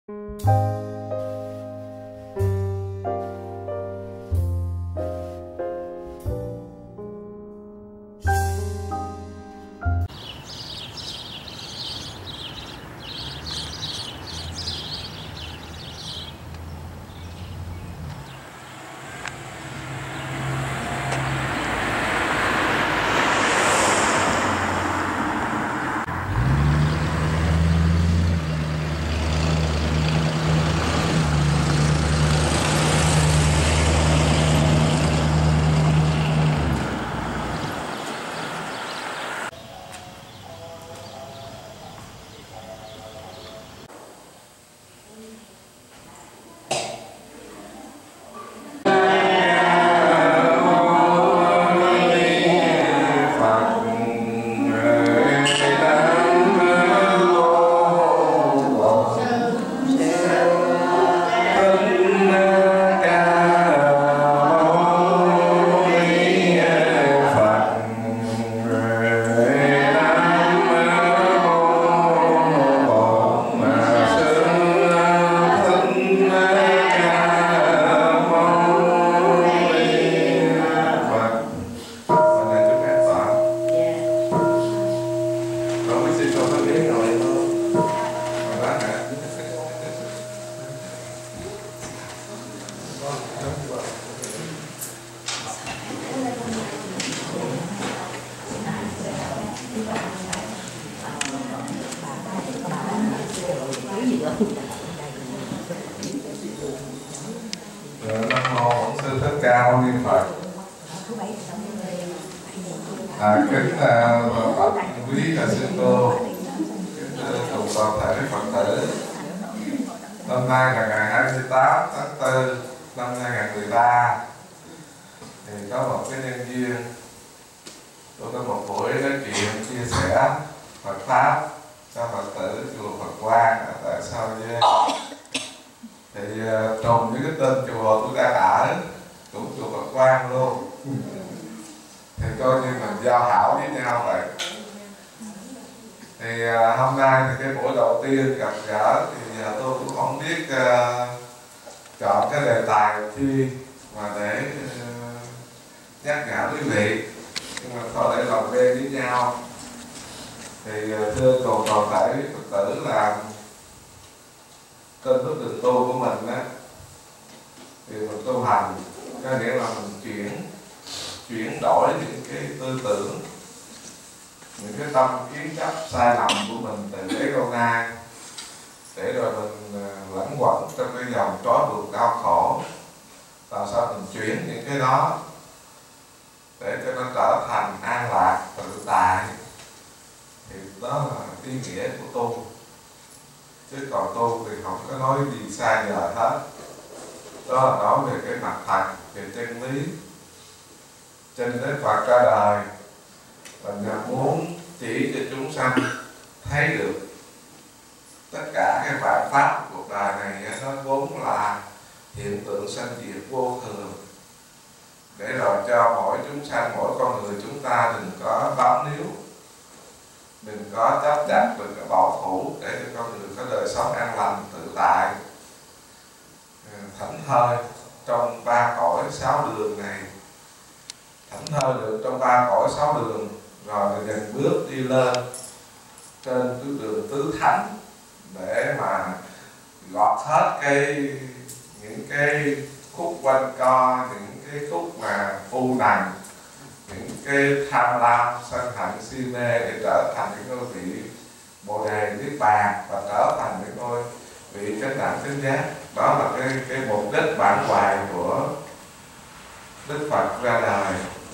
Nam mô Bổn Sư Thích Ca Mâu Ni Phật. Kính bạch quý là sư cô, kính cùng toàn thể Phật tử. Hôm nay là ngày 28 tháng 4 năm 2013. Thì có một cái nhân duyên, tôi có một buổi nói chuyện chia sẻ Phật pháp cho Phật tử chùa Phật Quang ở tại Sao Dê. Thì trùng với cái tên chùa tôi đang ở cũng chùa Phật Quang luôn, thì coi như mình giao hảo với nhau vậy. Thì hôm nay thì cái buổi đầu tiên gặp gỡ thì tôi cũng không biết chọn cái đề tài chi mà để nhắc nhở quý vị, nhưng mà thôi để lòng quen với nhau. Thì thưa cùng toàn thể Phật tử là trên bước đường tu của mình á, thì mình tu hành có nghĩa là mình chuyển đổi những cái tư tưởng, những cái tâm kiến chấp sai lầm của mình từ cái câu na, để rồi mình lẫn quẩn trong cái dòng trói buộc đau khổ. Làm sao mình chuyển những cái đó để cho nó trở thành an lạc tự tại, thì đó là ý nghĩa của tu. Chứ còn tu thì không có nói gì sai giờ hết. Đó là nói về cái mặt thật, về chân lý. Cho nên Đức Phật ra đời và nhằm muốn chỉ cho chúng sanh thấy được tất cả cái vạn pháp của cuộc đời này nó vốn là hiện tượng sanh diệt vô thường, để rồi cho mỗi chúng sanh, mỗi con người chúng ta đừng có bám níu, đừng có chấp chặt, đừng có bảo thủ, để cho con người có đời sống an lành tự tại, thảnh thơi trong ba cõi sáu đường này. Thảnh thơi được trong ba cõi sáu đường rồi dần bước đi lên trên cái đường tứ thánh, để mà gọt hết những cái khúc quanh co, những cái khúc mà u nằng, những cái tham lam sân hận si mê, để trở thành những ngôi vị bồ đề niết bàn và trở thành những ngôi vị chánh đẳng chánh giác. Đó là cái mục đích bản hoài của Đức Phật ra đời.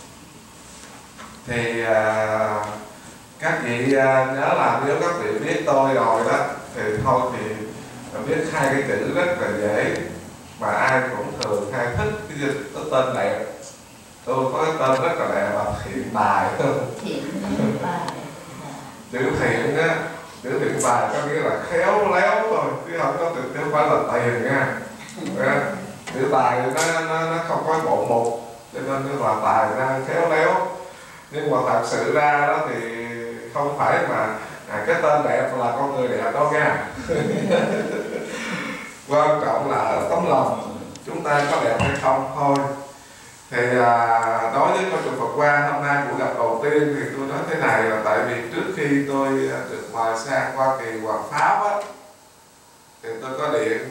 Thì các vị nhớ là nếu các vị biết tôi rồi đó, thì thôi thì biết hai cái chữ rất là dễ, mà ai cũng thường hay thích cái tên đẹp. Tôi có cái tên rất là đẹp là Thiện Tài. Chữ thiện á, chữ thiện tài có nghĩa là khéo léo thôi, chứ không có từ không phải là tiền nha. Chữ tài thì nó không có bộ mục, cho nên nó là tài năng khéo léo. Nhưng mà thật sự ra đó thì không phải mà cái tên đẹp là con người đẹp đâu nha. Quan trọng là ở tấm lòng chúng ta có đẹp hay không thôi. Thì đối với con chùa Phật Quang hôm nay buổi gặp đầu tiên thì tôi nói thế này là tại vì trước khi tôi được mời sang Hoa Kỳ Hoàng Pháp á, thì tôi có điện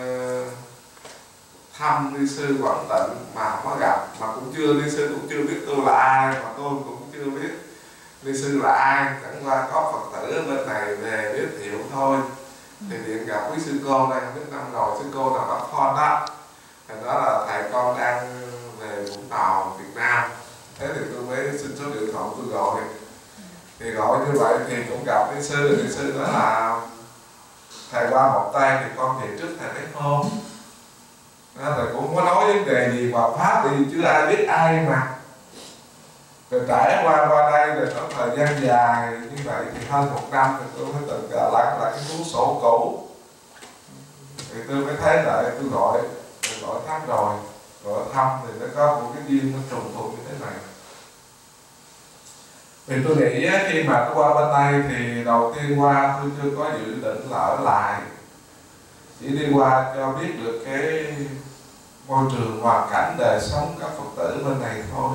thăm ni sư Quảng Tịnh mà không có gặp, mà cũng chưa, ni sư cũng chưa biết tôi là ai, mà tôi cũng chưa biết ni sư là ai, chẳng qua có Phật tử ở bên này về giới thiệu thôi. Thì điện gặp quý sư cô đây, không biết năm rồi sư cô nào bắt con đó, thì đó là thầy con đang về Vũng Tàu, Việt Nam. Thế thì tôi mới xin số điện thoại tôi gọi. Thì gọi như vậy thì cũng gặp ni sư đó là thầy qua một tay thì con về trước thầy mấy hôm. Đó, thầy cũng có nói vấn đề gì mà Pháp đi chứ ai biết ai mà. Rồi trải qua đây rồi có thời gian dài như vậy thì hơn 1 năm thì tôi mới tự lật lại cái cuốn sổ cũ. Thì tôi mới thấy lại tôi gọi thăm rồi, gọi thăm thì nó có một cái duyên nó trùng thuộc như thế này. Thì tôi nghĩ khi mà tôi qua bên đây thì đầu tiên qua tôi chưa có dự định là ở lại, chỉ đi qua cho biết được cái môi trường hoàn cảnh đời sống các Phật tử bên này thôi.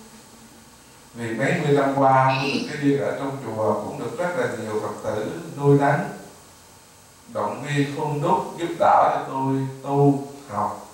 Vì mấy mươi năm qua tôi được cái duyên ở trong chùa cũng được rất là nhiều Phật tử nuôi nấng, động viên khuôn đúc giúp đỡ cho tôi tu học.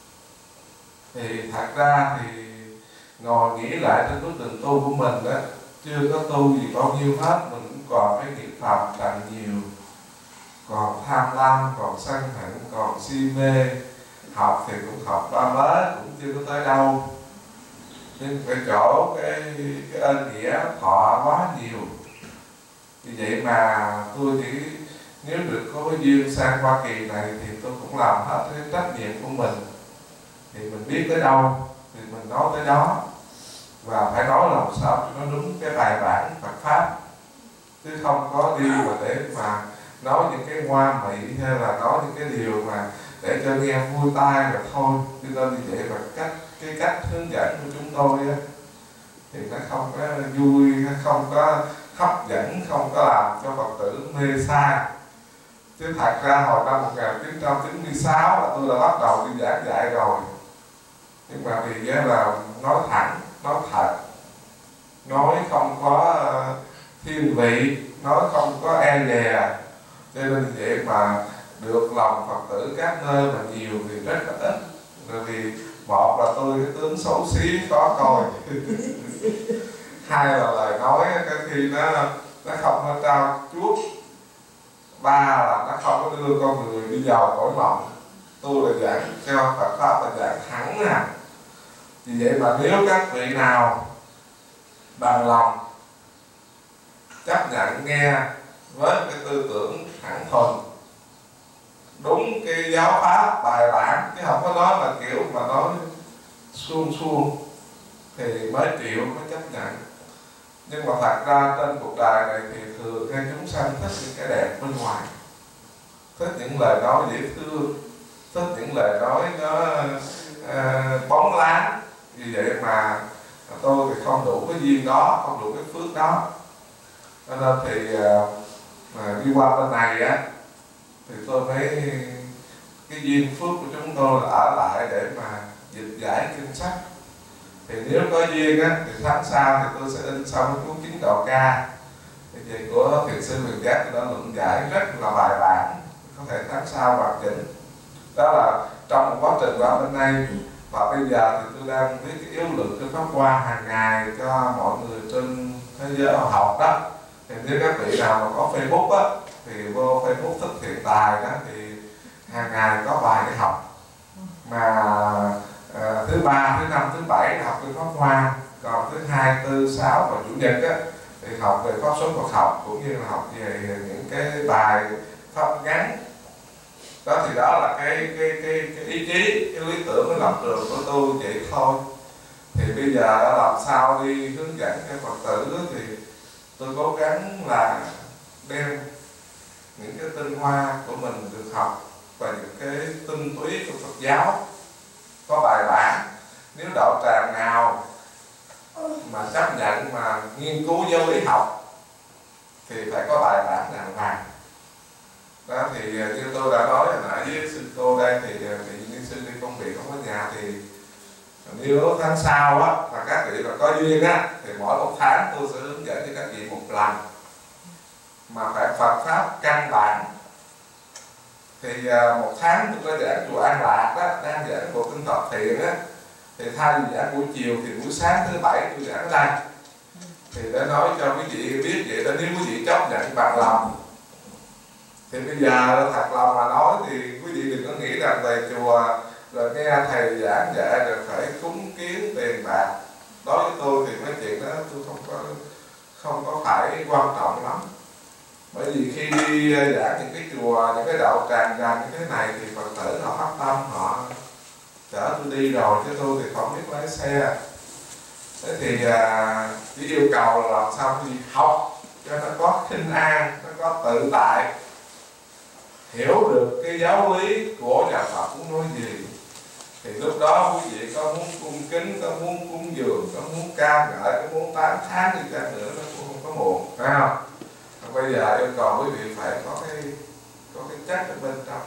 Thì thật ra thì ngồi nghĩ lại trên bước đường tu của mình đó, chưa có tu gì bao nhiêu hết, mình cũng còn cái nghiệp phạm càng nhiều, còn tham lam, còn sân hận, còn si mê. Học thì cũng học ba mớ cũng chưa có tới đâu, nhưng cái chỗ cái ơn nghĩa thọ quá nhiều. Vì vậy mà tôi chỉ nếu được có cái duyên sang Hoa Kỳ này thì tôi cũng làm hết cái trách nhiệm của mình. Thì mình biết tới đâu thì mình nói tới đó, và phải nói làm sao cho nó đúng cái bài bản Phật Pháp, chứ không có đi mà để mà nói những cái ngoa mị hay là nói những cái điều mà để cho nghe vui tai rồi thôi. Cho nên như vậy mà cái cách hướng dẫn của chúng tôi á, thì nó không có vui, nó không có hấp dẫn, không có làm cho Phật tử mê sai. Chứ thật ra hồi năm 1996 là tôi đã bắt đầu đi giảng dạy rồi, nhưng mà vì là nói thẳng, nói thật, nói không có thiên vị, nói không có e dè, cho nên vậy mà được lòng Phật tử các nơi mà nhiều thì rất là ít. Rồi vì một là tôi cái tướng xấu xí khó coi hai là lời nói cái khi nó không có trao chuốt, ba là nó không có đưa con người đi vào cõi mộng. Tôi là giảng theo Phật Pháp là giảng thẳng nè. Vì vậy mà nếu các vị nào bằng lòng chấp nhận nghe với cái tư tưởng thẳng thuần, đúng cái giáo pháp bài bản, chứ không có nói là kiểu mà nói suông suông, thì mới chịu, mới chấp nhận. Nhưng mà thật ra trên cuộc đời này thì thường hay chúng sanh thích những cái đẹp bên ngoài, thích những lời nói dễ thương, thích những lời nói nó bóng láng. Vì vậy mà tôi thì không đủ cái duyên đó, không đủ cái phước đó. Cho nên thì mà đi qua bên này á, thì tôi thấy cái duyên phước của chúng tôi là ở lại để mà dịch giải kinh sách. Thì nếu có duyên á, thì tháng sau thì tôi sẽ in xong cái cuốn Chính Độ Ca. Thì vậy của thiền sư Huyền Giác đã luận giải rất là bài bản, có thể tháng sau hoàn chỉnh. Đó là trong một quá trình qua bên đây. Và bây giờ thì tôi đang viết cái yếu lượng cái pháp hoa hàng ngày cho mọi người trên thế giới học đó. Thì nếu các vị nào mà có Facebook á, thì vô Facebook Thích Thiện Tài đó, thì hàng ngày có bài để học. Mà thứ ba, thứ năm, thứ bảy học cái pháp hoa, còn thứ hai, tư, sáu và chủ nhật á thì học về pháp số Phật học, cũng như là học về những cái bài pháp ngắn. Đó thì đó là cái ý chí, cái lý tưởng, cái lập trường của tôi vậy thôi. Thì bây giờ đã làm sao đi hướng dẫn cho Phật tử thì tôi cố gắng là đem những cái tinh hoa của mình được học và những cái tinh túy của Phật giáo có bài bản. Nếu đạo tràng nào mà chấp nhận mà nghiên cứu giáo lý học thì phải có bài bản đàng hoàng. Đó thì như tôi đã nói hồi nãy với sư cô đây thì như sư đi công việc không có nhà thì nếu tháng sau á mà các vị mà có duyên á thì mỗi một tháng tôi sẽ hướng dẫn cho các vị một lần, mà phải Phật pháp căn bản. Thì một tháng tôi có giảng chùa An Lạc đó, đang giảng bộ kinh Thập Thiện á, thì thay vì giảng buổi chiều thì buổi sáng thứ bảy tôi giảng ở đây, thì để nói cho quý vị biết vậy đó. Nếu quý vị chấp nhận bằng lòng thì bây giờ thật lòng mà nói thì quý vị đừng có nghĩ rằng về chùa rồi nghe thầy giảng dạy rồi phải cúng kiến tiền bạc. Đối với tôi thì mấy chuyện đó tôi không có phải quan trọng lắm, bởi vì khi đi giảng những cái chùa, những cái đạo tràng gần như thế này thì Phật tử họ phát tâm họ chở tôi đi rồi, chứ tôi thì không biết lái xe. Thế thì chỉ yêu cầu là làm sao đi học cho nó có khinh an, nó có tự tại, hiểu được cái giáo lý của nhà Phật muốn nói gì. Thì lúc đó quý vị có muốn cung kính, có muốn cúng dường, có muốn ca ngợi, có muốn tán thán đi chăng nữa nó cũng không có muộn, phải không? Bây giờ yêu cầu quý vị phải có cái chắc ở bên trong.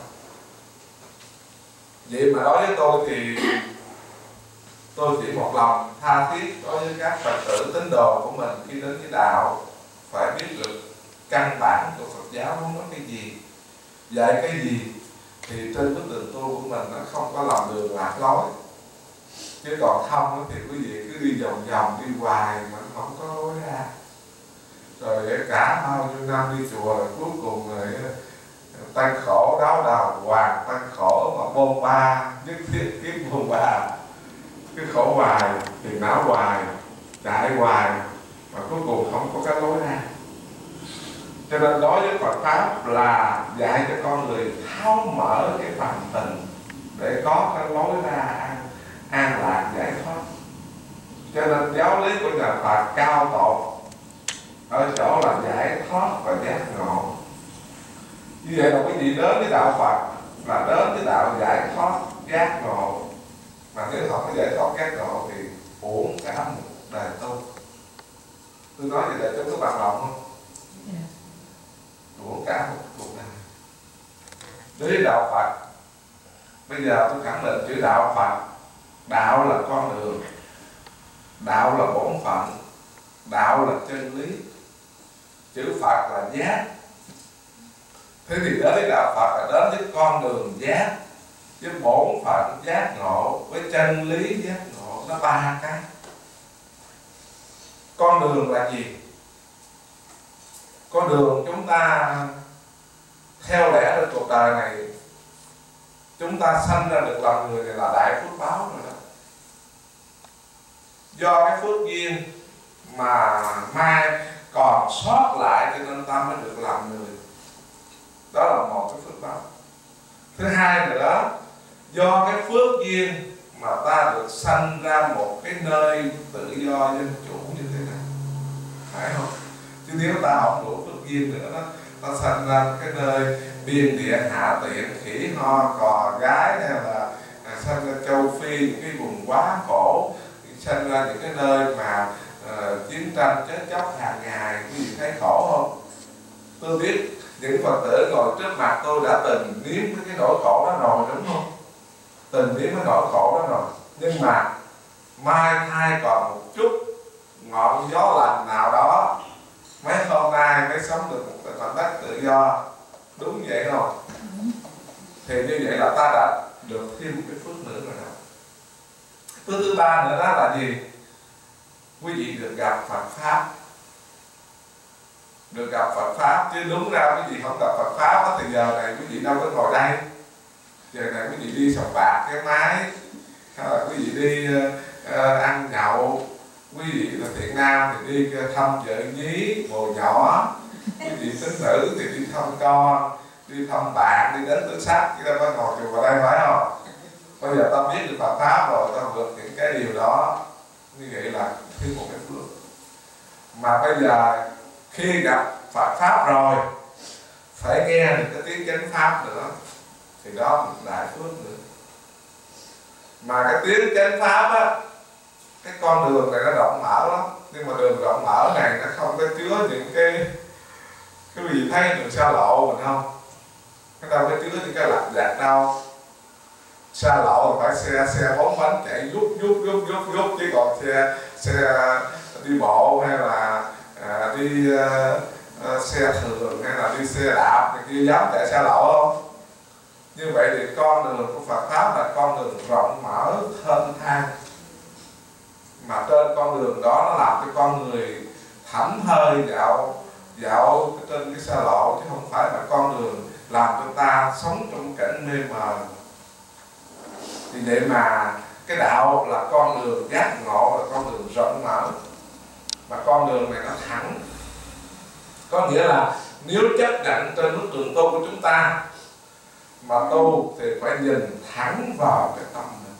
Vậy mà đối với tôi thì tôi chỉ một lòng tha thiết đối với các Phật tử tín đồ của mình khi đến với đạo phải biết được căn bản của Phật giáo muốn nói cái gì, dạy cái gì, thì trên bước đường tu của mình nó không có lòng đường lạc lối. Chứ còn không thì quý vị cứ đi vòng vòng đi hoài mà không có lối ra. Rồi cả bao nhiêu năm đi chùa rồi cuối cùng rồi tăng khổ đáo đào hoàng, tăng khổ mà bôn ba, nhất thiết kiếm bôn ba, cứ khổ hoài, phiền não hoài, chạy hoài mà cuối cùng không có cái lối ra. Cho nên đối với Phật pháp là dạy cho con người tháo mở cái phần tình để có cái lối ra an lạc giải thoát. Cho nên giáo lý của nhà Phật cao tột ở chỗ là giải thoát và giác ngộ. Như vậy là quý vị đến với đạo Phật là đến với đạo giải thoát giác ngộ, mà nếu không có giải thoát giác ngộ thì uổng cả một đời tu. Tôi nói vậy để chúng có bằng lòng không? Uổng cả một cuộc đời. Đối với đạo Phật, bây giờ tôi khẳng định chữ đạo Phật, đạo là con đường, đạo là bổn phận, đạo là chân lý, chữ Phật là giác. Thế thì đến với đạo Phật là đến với con đường giác, với bổn phận giác ngộ, với chân lý giác ngộ, nó ba cái. Con đường là gì? Con đường chúng ta theo lẽ trên cuộc đời này, chúng ta sanh ra được làm người này là đại phước báo rồi đó. Do cái phước duyên mà mai còn sót lại cho nên ta mới được làm người. Đó là một cái phước báo. Thứ hai nữa, do cái phước duyên mà ta được sanh ra một cái nơi tự do dân chủ như thế này, phải không? Chứ nếu ta không đủ phước duyên nữa, ta sanh ra cái nơi biên địa hạ tiện, khỉ ho cò gái, hay là sanh ra châu Phi, những cái vùng quá khổ, sanh ra những cái nơi mà chiến tranh chết chóc hàng ngày, quý vị thấy khổ không? Tôi biết những Phật tử ngồi trước mặt tôi đã từng nếm cái nỗi khổ đó rồi, đúng không? Từng nếm cái nỗi khổ đó rồi. Nhưng mà mai thay còn một chút ngọn gió lành nào đó, mấy hôm nay mới sống được một cái khoảnh đất tự do. Đúng vậy không? Thì như vậy là ta đã được thêm một cái phước nữa rồi đó. Phước thứ ba nữa đó là gì? Quý vị được gặp Phật Pháp. Được gặp Phật Pháp, chứ đúng ra quý vị không gặp Phật Pháp đó, thì giờ này quý vị đâu có ngồi đây. Giờ này quý vị đi sòng bạc cái máy, hay là quý vị đi ăn nhậu, quý vị là thiện nam thì đi thăm vợ nhí, bồ nhỏ, quý vị tín nữ thì đi thăm con, đi thăm bạn, đi đến tứ sắc, chứ đâu có ngồi chùa vào đây, phải không? Bây giờ ta biết được Phật Pháp rồi, ta vượt những cái điều đó, như vậy là thêm một cái phước. Mà bây giờ khi gặp Phật Pháp rồi phải nghe được cái tiếng chánh Pháp nữa, thì đó là một đại phước nữa. Mà cái tiếng chánh Pháp á, cái con đường này nó rộng mở lắm, nhưng mà đường rộng mở này nó không có chứa những cái gì thấy đường xa lộ mình không. Cái đâu có chứa những cái lặt vặt đâu. Xa lộ là phải xe 4 bánh chạy vút chứ còn xe đi bộ hay là đi xe thường hay là đi xe đạp thì kia dám chạy xa lộ không? Như vậy thì con đường của Phật pháp là con đường rộng mở thênh thang, mà trên con đường đó nó làm cho con người thảnh thơi dạo trên cái xa lộ, chứ không phải là con đường làm cho ta sống trong cảnh mê mờ. Thì để mà cái đạo là con đường giác ngộ, là con đường rộng mở, mà con đường này nó thẳng, có nghĩa là nếu chấp nhận trên bước đường tu của chúng ta mà tu thì phải nhìn thẳng vào cái tâm mình,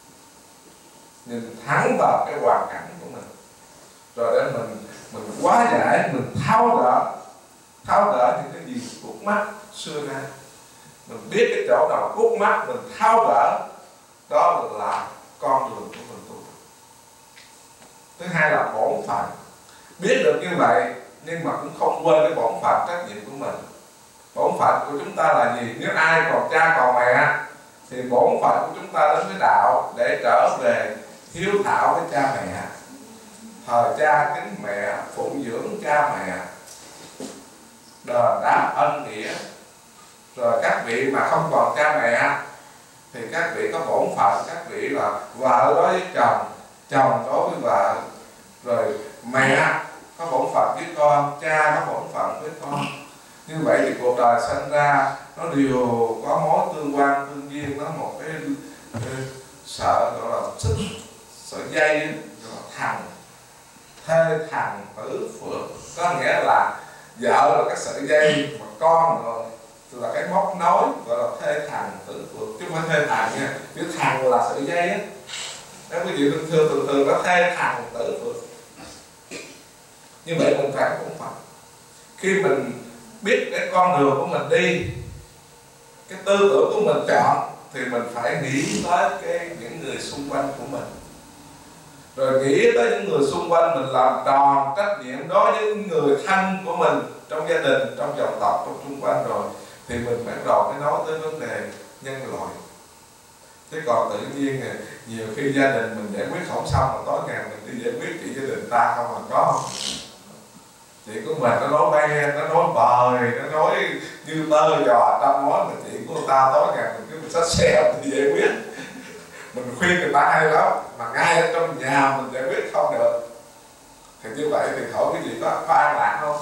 nhìn thẳng vào cái hoàn cảnh của mình, rồi để mình hóa giải, mình tháo gỡ những cái gì khúc mắc xưa nay. Mình biết cái chỗ nào khúc mắc mình tháo gỡ, đó là con đường của mình tu. Thứ hai là bổn phận. Biết được như vậy nhưng mà cũng không quên cái bổn phận trách nhiệm của mình. Bổn phận của chúng ta là gì? Nếu ai còn cha còn mẹ thì bổn phận của chúng ta đến với đạo để trở về hiếu thảo với cha mẹ, thờ cha kính mẹ, phụng dưỡng cha mẹ, đền đáp ân nghĩa. Rồi các vị mà không còn cha mẹ thì các vị có bổn phận, các vị là vợ đối với chồng, chồng đối với vợ, rồi mẹ có bổn phận với con, cha có bổn phận với con. Như vậy thì cuộc đời sinh ra nó đều có mối tương quan tương duyên, nó một cái sợ gọi là sợi dây, gọi là thằng thê thằng tử phượng, có nghĩa là vợ là cái sợi dây mà con rồi là cái móc nối, gọi là thê thằng tử phượng, chứ không phải thê thằng nha, chứ thằng là sợi dây á. Đó quý vị thường nó thê thằng tử phượng. Như vậy mình phải cũng phải khi mình biết cái con đường của mình đi, cái tư tưởng của mình chọn, thì mình phải nghĩ tới những người xung quanh của mình, rồi nghĩ tới những người xung quanh mình, làm tròn trách nhiệm đối với những người thân của mình trong gia đình, trong dòng tộc, trong xung quanh, rồi thì mình bắt đầu mới nói tới vấn đề nhân loại. Chứ còn tự nhiên nhiều khi gia đình mình giải quyết không xong mà tối ngày mình đi giải quyết chuyện gia đình ta không, mà có không? Chuyện của mình nó nói bay, nó nói bời, nó nói như tơ giò trăm mối, mà chuyện của người ta tối ngày mình cứ xách xe mình đi giải quyết. Mình khuyên người ta hay lắm, mà ngay ở trong nhà mình giải quyết không được. Thì như vậy thì hỏi cái gì có an lạc không?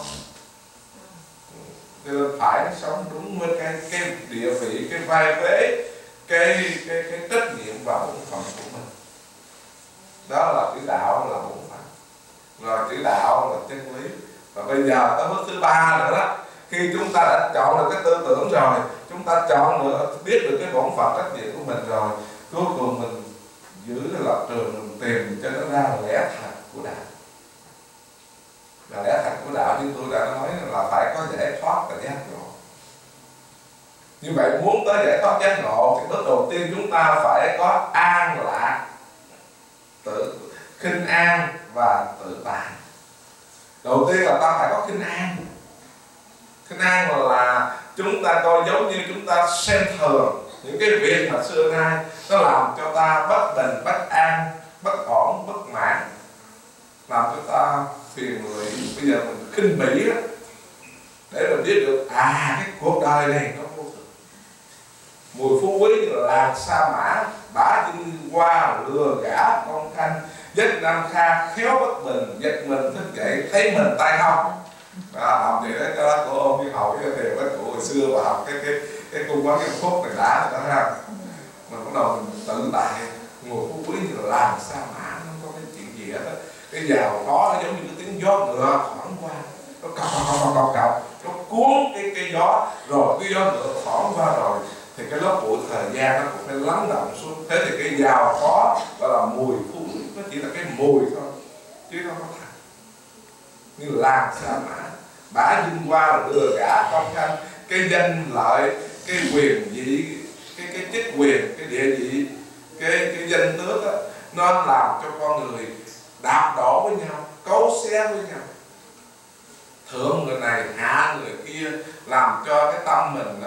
Cho nên phải sống đúng với cái địa vị, cái vai vế, cái trách nhiệm và bổn phận của mình. Đó là chữ đạo, là bổn phận. Rồi chữ đạo là chân lý. Và bây giờ tới bước thứ ba nữa đó, khi chúng ta đã chọn được cái tư tưởng rồi, chúng ta chọn được, biết được cái bổn phận trách nhiệm của mình rồi, cuối cùng mình giữ cái lập trường, mình tìm cho nó ra lẽ thật của đạo. Và lẽ thật của đạo như tôi đã nói là phải có giải thoát và giác ngộ. Như vậy muốn tới giải thoát giác ngộ thì bước đầu tiên chúng ta phải có an lạc, tự khinh an và tự tại. Đầu tiên là ta phải có khinh an. Khinh an là chúng ta coi giống như chúng ta xem thường những cái việc mà xưa nay nó làm cho ta bất bình, bất an, bất ổn, bất mãn, làm cho ta phiền lụy. Bây giờ mình khinh bỉ đó, để mình biết được cái cuộc đời này nó vô thường. Mùi phú quý như là làng sa mã, bả dinh hoa lừa gả con khanh, giấc nam kha khéo bất bình, giật mình thức dậy thấy mình tay không. Học gì đấy cho cô ôm đi học với thầy với cụ hồi xưa và học cái cung quán cái khúc này đã rồi đó ha. Mình bắt đầu mình tự tại, mùi phú quý như là làng sa mã, nó có cái chuyện gì hết á. Cái giàu có nó giống như cái tiếng gió ngựa thoảng qua, nó cọc, nó cuốn cái gió, rồi cái gió ngựa thoảng qua rồi thì cái lớp bụi thời gian nó cũng phải lắng động xuống. Thế thì cái giàu có gọi là mùi phú quý, nó chỉ là cái mùi thôi chứ nó không thật. Như làng sa mã, bả dinh hoa lừa gả con khanh, cái danh lợi, cái quyền vị, cái chức quyền, cái địa vị, cái danh tước đó, nó làm cho con người đạp đổ với nhau, cấu xé với nhau, thượng người này hạ người kia, làm cho cái tâm mình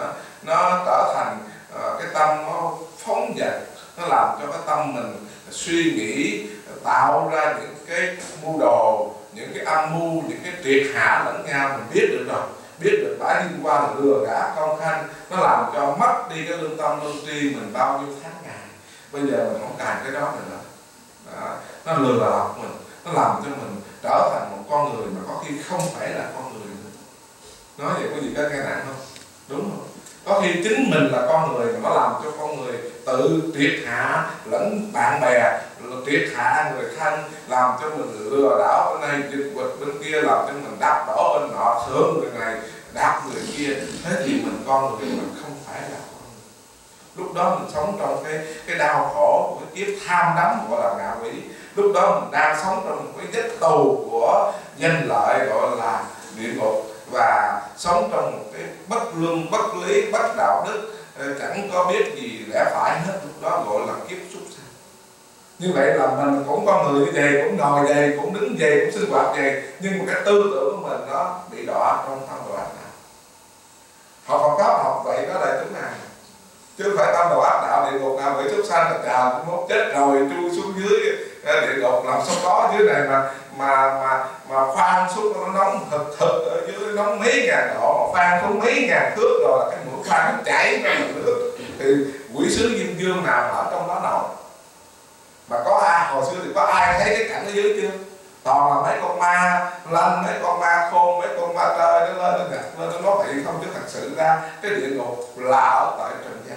nó trở thành cái tâm nó phóng dật, nó làm cho cái tâm mình suy nghĩ, tạo ra những cái mưu đồ, những cái âm mưu, những cái triệt hạ lẫn nhau. Mình biết được rồi, biết được bả đi qua là lừa gạt con khanh, nó làm cho mất đi cái lương tâm lương tri mình bao nhiêu tháng ngày. Bây giờ mình không cài cái đó nữa. Đó, nó lừa lọc mình, nó làm cho mình trở thành một con người mà có khi không phải là con người nữa. Nói vậy có gì có cái nặng không? Đúng không? Có khi chính mình là con người mà nó làm cho con người tự triệt hạ lẫn bạn bè, triệt hạ người thân, làm cho mình lừa đảo bên này dịch quịch bên kia, làm cho mình đắp đổ bên nọ, thưởng người này đáp người kia. Thế thì mình con người mình không phải là con người. Lúc đó mình sống trong cái đau khổ của cái kiếp tham đắm gọi là ngạ quỷ. Lúc đó mình đang sống trong một cái giấc tù của danh lợi gọi là địa ngục, và sống trong một cái bất luân, bất lý, bất đạo đức, chẳng có biết gì lẽ phải hết. Lúc đó gọi là kiếp súc sanh. Như vậy là mình cũng con người như vậy, cũng ngồi vậy, cũng đứng vậy, cũng sinh hoạt vậy, nhưng mà cái tư tưởng của mình nó bị đọa trong tâm đồ ác đạo. Họ còn có học vậy đó là chúng nào, chứ không phải tâm đồ ác đạo địa ngục nào bị súc sanh là chào mốt chết rồi chui xuống dưới địa ngục, làm sao có dưới này mà khoan xuống nó nóng thực ở dưới nóng mấy ngàn độ, mà khoan xuống mấy ngàn thước rồi là cái mũi khoan nó chảy ra mặt nước, thì quỷ sứ Diêm Dương nào ở trong đó nổi. Mà có ai hồi xưa thì có ai thấy cái cảnh ở dưới chưa? Toàn là mấy con ma lanh, mấy con ma khôn, mấy con ma trời nó lên nó gạt lên nó nói vậy không, chứ thật sự ra cái địa ngục là ở tại trần gian.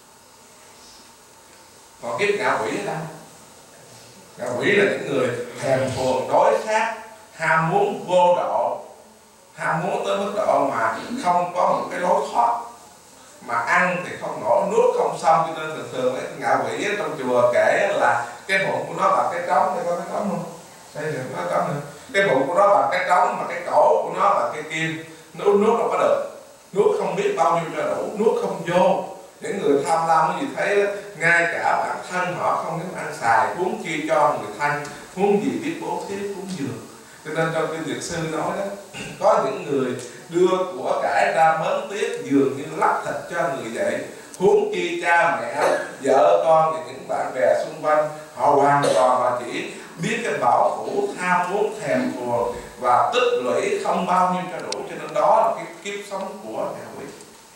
Còn kiếp ngạ quỷ ở đâu? Ngạ quỷ là những người thèm thuồng đối khác, ham muốn vô độ, ham muốn tới mức độ mà không có một cái lối thoát, mà ăn thì không nổi, nuốt không xong, cho nên thường thường cái ngạ quỷ trong chùa kể là cái bụng của nó bằng cái trống. Đây có cái trống không? Đây là có trống nữa. Cái bụng của nó bằng cái trống, mà cái cổ của nó bằng cái kim. Nó nuốt đâu có được, nuốt không biết bao nhiêu cho đủ, nuốt không vô. Những người tham lam cái gì thấy ngay cả bản thân họ không dám ăn xài, huống chi cho người thân, huống gì biết bố thí cúng dường. Cho nên trong kinh Dược Sư nói đó, có những người đưa của cải ra mớn tiếc, dường như lắc thịt cho người vậy, huống chi cha mẹ, vợ con và những bạn bè xung quanh. Họ hoàn toàn là chỉ biết cái bảo thủ, tham muốn, thèm thuồng và tích lũy không bao nhiêu cho đủ. Cho nên đó là cái kiếp sống của ngạ quỷ.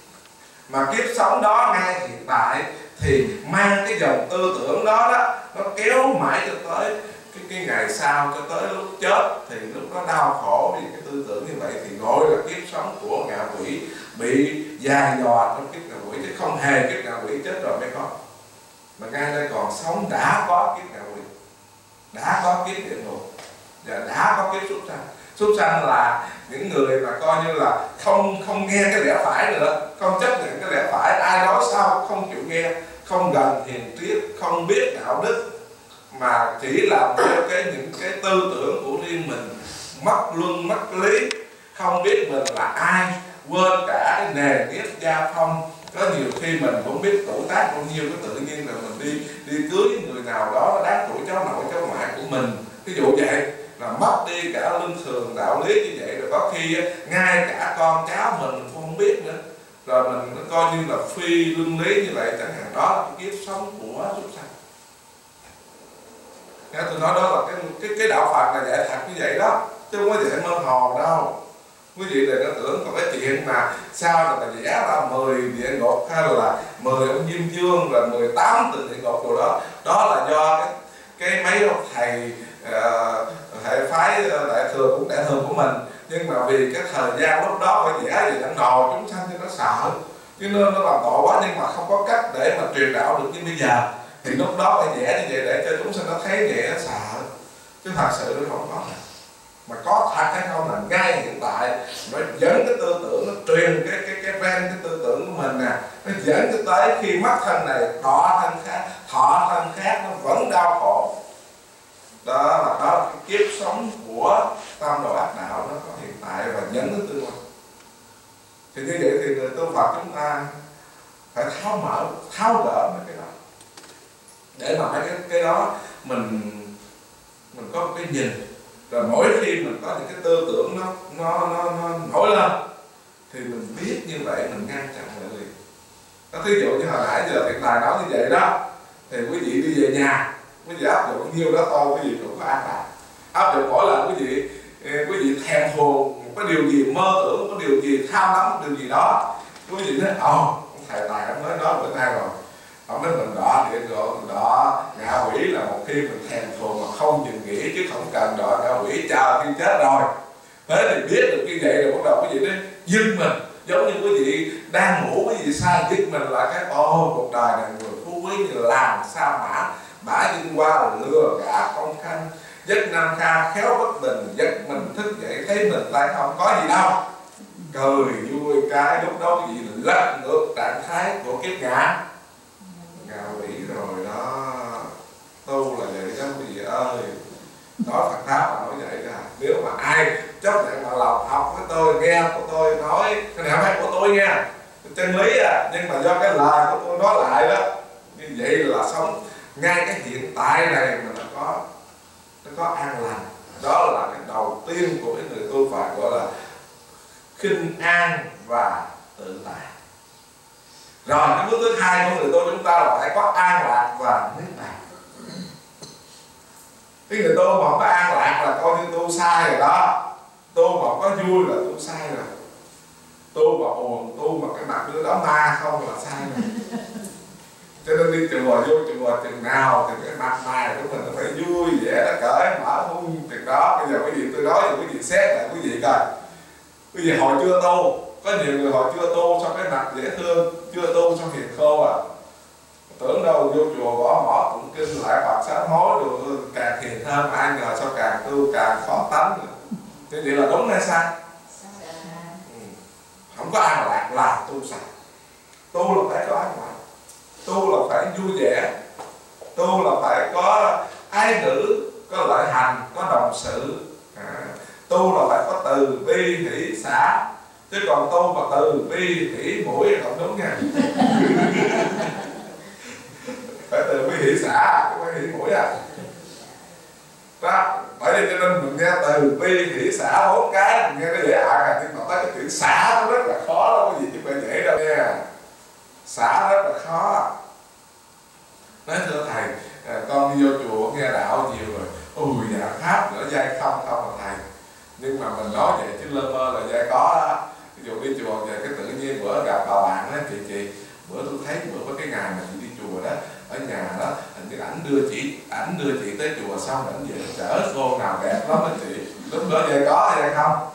Mà kiếp sống đó ngay hiện tại thì mang cái dòng tư tưởng đó nó kéo mãi cho tới cái ngày sau, cho tới lúc chết, thì lúc đó đau khổ vì cái tư tưởng như vậy, thì gọi là kiếp sống của ngạ quỷ, bị dài dò trong kiếp ngạ quỷ, chứ không hề kiếp ngạ quỷ chết rồi mới có. Mà ngay đây còn sống đã có kiếp ngạ quỷ, đã có kiếp địa ngục, và đã có kiếp súc sanh. Súc sanh là những người mà coi như là không nghe cái lẽ phải nữa, không chấp nhận cái lẽ phải, ai nói sao không chịu nghe, không gần hiền triết, không biết đạo đức, mà chỉ làm theo những cái tư tưởng của riêng mình, mất luân mất lý, không biết mình là ai, quên cả cái nề nếp gia phong. Có nhiều khi mình cũng biết tuổi tác bao nhiêu, cái tự nhiên là mình đi cưới người nào đó nó đáng tuổi cháu nội cháu ngoại của mình, ví dụ vậy, là mất đi cả luân thường đạo lý như vậy. Rồi có khi ngay cả con cháu mình cũng không biết nữa, rồi mình nó coi như là phi luân lý như vậy chẳng hạn. Đó là cái kiếp sống của súc sanh. Tôi nói đó là cái đạo Phật là dạy thật như vậy đó, chứ không có dạy mơ hồ đâu. Quý vị đừng có tưởng còn cái chuyện mà sao là vẽ ra 10 địa ngục hay là 10 ông Diêm Dương là 18 từ địa ngục rồi đó. Đó là do cái mấy ông thầy hệ phái đại thừa cũng đại thừa của mình, nhưng mà vì cái thời gian lúc đó phải vẽ gì đánh đồ chúng sanh cho nó sợ, cho nên nó làm tội quá, nhưng mà không có cách để mà truyền đạo được như bây giờ, thì lúc đó phải vẽ như vậy để cho chúng sanh nó thấy vậy nó sợ, chứ thật sự nó không có. Mà có thật hay không là ngay hiện tại nó dẫn cái tư tưởng, nó truyền cái ven cái tư tưởng của mình nè, nó dẫn cho tới khi mất thân này thọ thân khác nó vẫn đau khổ. Đó là cái kiếp sống của tam đồ ác đạo nó có hiện tại và dẫn đến tương lai. Thì như vậy thì người tu Phật chúng ta phải tháo gỡ mấy cái đó, để mà mấy cái đó mình có một cái nhìn. Rồi mỗi khi mình có những cái tư tưởng nó nổi lên thì mình biết như vậy mình ngăn chặn lại liền. Thí dụ như hồi nãy giờ thiện tài nói như vậy đó, thì quý vị đi về nhà, quý vị áp dụng nhiêu đó thôi, quý vị cũng có an lạc. Áp dụng mỗi lần quý vị thèm thuồng một cái điều gì, mơ tưởng một cái điều gì, tham lắm một điều gì đó, quý vị nói thầy tài ông nói bữa nay rồi, ông nói mình đọa địa ngục, đọa ngạ quỷ là một khi mình thèm thuồng mà không dừng nghỉ, chứ không cần đọa ngạ quỷ chờ khi chết rồi. Thế thì biết được như vậy rồi bắt đầu quý vị nói dưng mình, giống như quý vị đang ngủ, quý vị sai dưng mình là cái cuộc đời này người phú quý như làm sao bả dưng qua là lừa gạt không khanh, giấc nam kha khéo bất bình, giấc mình thức dậy thấy mình tay không có gì đâu, cười vui cái lúc đó quý vị lật ngược trạng thái của kiếp ngạ quỷ rồi đó. Tu là vậy đó quý vị ơi. Nói Phật pháp là nói vậy đó. Nếu mà ai chấp nhận mà lòng học với tôi, nghe của tôi nói cái này không phải của tôi nghe, chân lý nhưng mà do cái lời của tôi nói lại đó, như vậy là sống ngay cái hiện tại này mà nó có an lành. Đó là cái đầu tiên của cái người tu Phật, gọi là khinh an và tự tại. Rồi cái bước thứ hai của người tu chúng ta là phải có an lạc và niết bàn. Cái người tu mà không có an lạc là coi như tu sai rồi đó. Tu mà không có vui là tu sai rồi. Tu mà buồn, tu mà cái mặt đứa đó ma không là sai rồi. Cho nên đi chùa, vô chùa chừng nào thì cái mặt mày của mình nó phải vui vẻ, nó cởi mở hung chừng đó. Bây giờ quý vị tôi nói thì quý vị xét lại quý vị coi. Quý vị hồi chưa tu, có nhiều người hồi chưa tu xong cái mặt dễ thương, chưa tu xong hiền khô tưởng đâu vô chùa gõ mỏ tụng kinh lại Phật sám hối rồi càng hiền hơn, ai ngờ sao càng tu càng khó tánh. Thế vậy là đúng hay sai? Không có an lạc là tu sai. Tu là phải có an lạc, tu là phải vui vẻ, tu là phải có ái ngữ, có lợi hành, có đồng sự, tu là phải có từ bi hỷ xả. Chứ còn tu mà từ bi hỷ mũi không đúng nha. Phải từ bi hỷ xả, không phải hỷ mũi đó. Bởi vì cho nên mình nghe từ bi hỷ xả 4 cái mình nghe nó dễ ạc, nhưng mà tới cái chuyện xả nó rất là khó đó, có gì chứ phải dễ đâu nha. Xả rất là khó. Nói thưa thầy, con đi vô chùa nghe đạo nhiều rồi, dạ pháp nữa dây không là thầy. Nhưng mà mình nói vậy chứ lơ mơ là dây có đó. Ví dụ đi chùa về cái tự nhiên bữa gặp bà bạn đó, chị bữa tôi thấy bữa cái ngày mà chị đi chùa đó, ở nhà đó hình như ảnh đưa chị tới chùa xong ảnh về chở cô nào đẹp lắm đó chị. Lúc đó dây có hay không?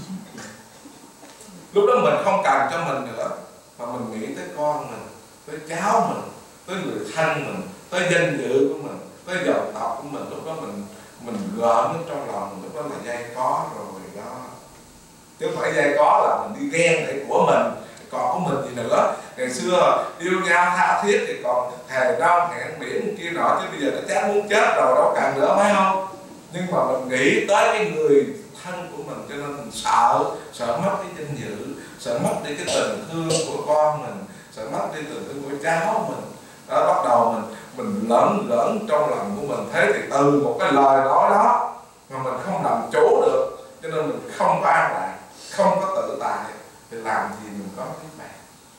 Lúc đó mình không cần cho mình nữa, mà mình nghĩ tới con mình, tới cháu mình, tới người thân mình, tới danh dự của mình, tới dòng tộc của mình. Lúc đó mình gợn nó trong lòng, lúc đó là dây có rồi đó. Chứ không phải dây có là mình đi ghen để của mình, còn của mình gì nữa. Ngày xưa yêu nhau tha thiết thì còn thề non hẹn biển kia nọ, chứ bây giờ nó chán muốn chết rồi, đâu cần nữa phải không? Nhưng mà mình nghĩ tới cái người thân của mình, cho nên mình sợ mất cái danh dự, sợ mất đi cái tình thương của con mình, sợ mất đi tình thương của cháu mình. Đó, bắt đầu mình lẫn trong lòng của mình. Thế thì từ một cái lời nói đó mà mình không làm chủ được, cho nên mình không có an lạc, không có tự tại, thì làm gì mình có niết bàn.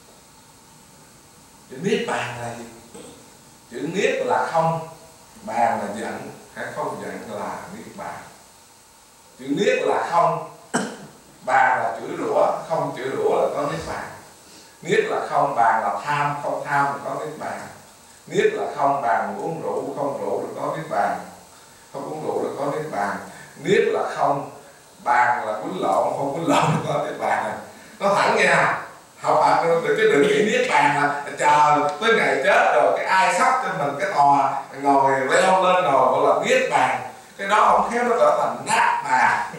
Chữ niết bàn là gì? Chữ niết là không, bàn là giận, hay không giận là niết bàn. Chữ niết là không, bàn là chữ rủa, không chữ rủa là có niết bàn. Niết là không, bàn là tham, không tham là có niết bàn. Niết là không, bàn uống rượu, không rượu là có niết bàn, không uống rượu là có niết bàn. Niết là không, bàn là quýnh lộn, không quýnh lộn là có niết bàn. Nó thẳng nha. Học cái đừng nghĩ niết bàn là chờ tới ngày chết rồi cái ai sắp cho mình cái tòa ngồi leo lên ngồi gọi là niết bàn. Cái đó không khéo nó trở thành nát bàn.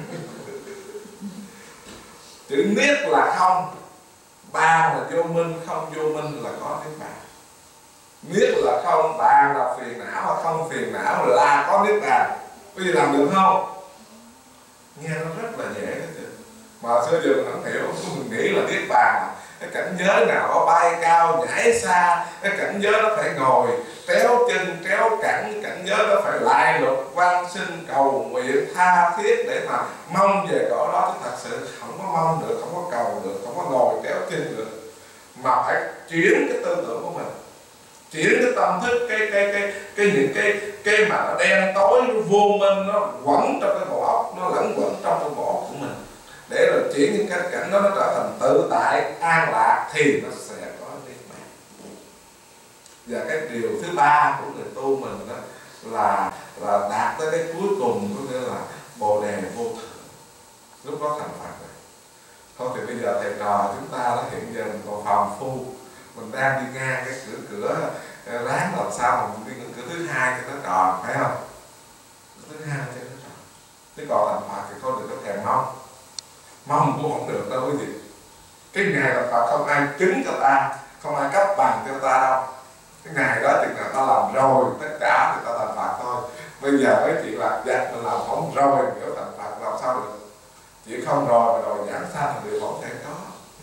Chữ niết là không, bàn là vô minh, không vô minh là có niết bàn. Niết là không, bàn là phiền não hoặc không phiền não là có niết bàn. Bây giờ làm được không? Nghe nó rất là dễ đó chứ. Mà xưa giờ mình không hiểu, mình nghĩ là niết bàn là cái cảnh giới nào nó bay cao nhảy xa, cái cảnh giới nó phải ngồi tréo chân tréo cẳng, cảnh giới nó phải lại lục van sinh cầu nguyện tha thiết để mà mong về cõi đó. Chứ thật sự không có mong được, không có cầu được, không có ngồi tréo chân được, mà phải chuyển cái tư tưởng của mình, chuyển cái tâm thức, những cái mà nó đen tối, nó vô minh, nó quẩn trong cái bộ óc, nó lẫn quẩn trong cái bộ óc của mình, để rồi chuyển những cái cảnh đó nó trở thành tự tại, an lạc, thì nó sẽ có niết bàn. Và cái điều thứ ba của người tu mình đó là đạt tới cái cuối cùng, có nghĩa là bồ đề vô thượng, lúc đó thành Phật rồi. Thôi thì bây giờ thầy trò chúng ta đó, hiện giờ mình còn phàm phu, mình đang đi ngang cái cửa ráng làm sao mình đi cửa thứ hai cho nó tròn, phải không? Cửa thứ hai cho nó tròn. Chứ còn thành Phật thì thôi đừng có thèm mong cũng không được đâu quý vị. Cái ngày thành Phật không ai chứng cho ta, không ai cấp bằng cho ta đâu. Cái ngày đó chừng nào ta làm rồi tất cả thì ta thành Phật thôi. Bây giờ cái chuyện lạc vặt mình làm không rồi kiểu thành Phật làm sao được? Chỉ không rồi mà đòi giảng sanh là điều không thể có.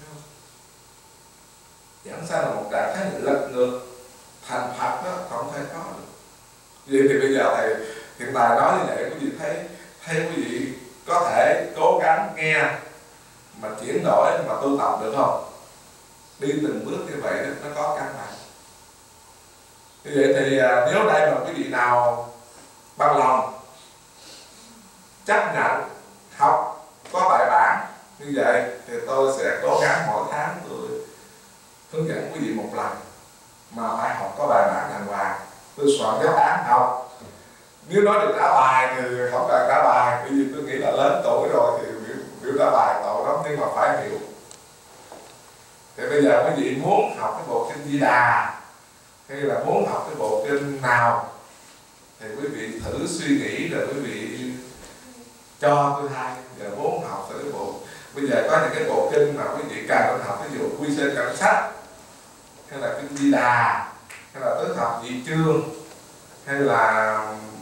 Giảng sanh là một trạng thái lật ngược, thành Phật đó không thể có được. Vậy thì bây giờ thầy hiện tại nói như vậy, quý vị thấy quý vị có thể cố gắng nghe mà chuyển đổi mà tu tập được không? Đi từng bước như vậy đó, nó có căn bản. Như vậy thì nếu đây mà quý vị nào bằng lòng chấp nhận học có bài bản như vậy thì tôi sẽ cố gắng mỗi tháng tôi hướng dẫn quý vị một lần, mà phải học có bài bản đàng hoàng. Tôi soạn giáo án học. Nếu nói được trả bài thì không cần trả bài, bởi vì tôi nghĩ là lớn tuổi rồi thì biểu trả bài tội lắm, nhưng mà phải hiểu. Thì bây giờ quý vị muốn học cái bộ kinh Di Đà hay là muốn học cái bộ kinh nào thì quý vị thử suy nghĩ rồi quý vị cho tôi hay. Giờ muốn học thử cái bộ, bây giờ có những cái bộ kinh mà quý vị cần học, ví dụ Quy Sơn Cảnh Sách hay là kinh Di Đà hay là Tứ Thập Nhị Chương hay là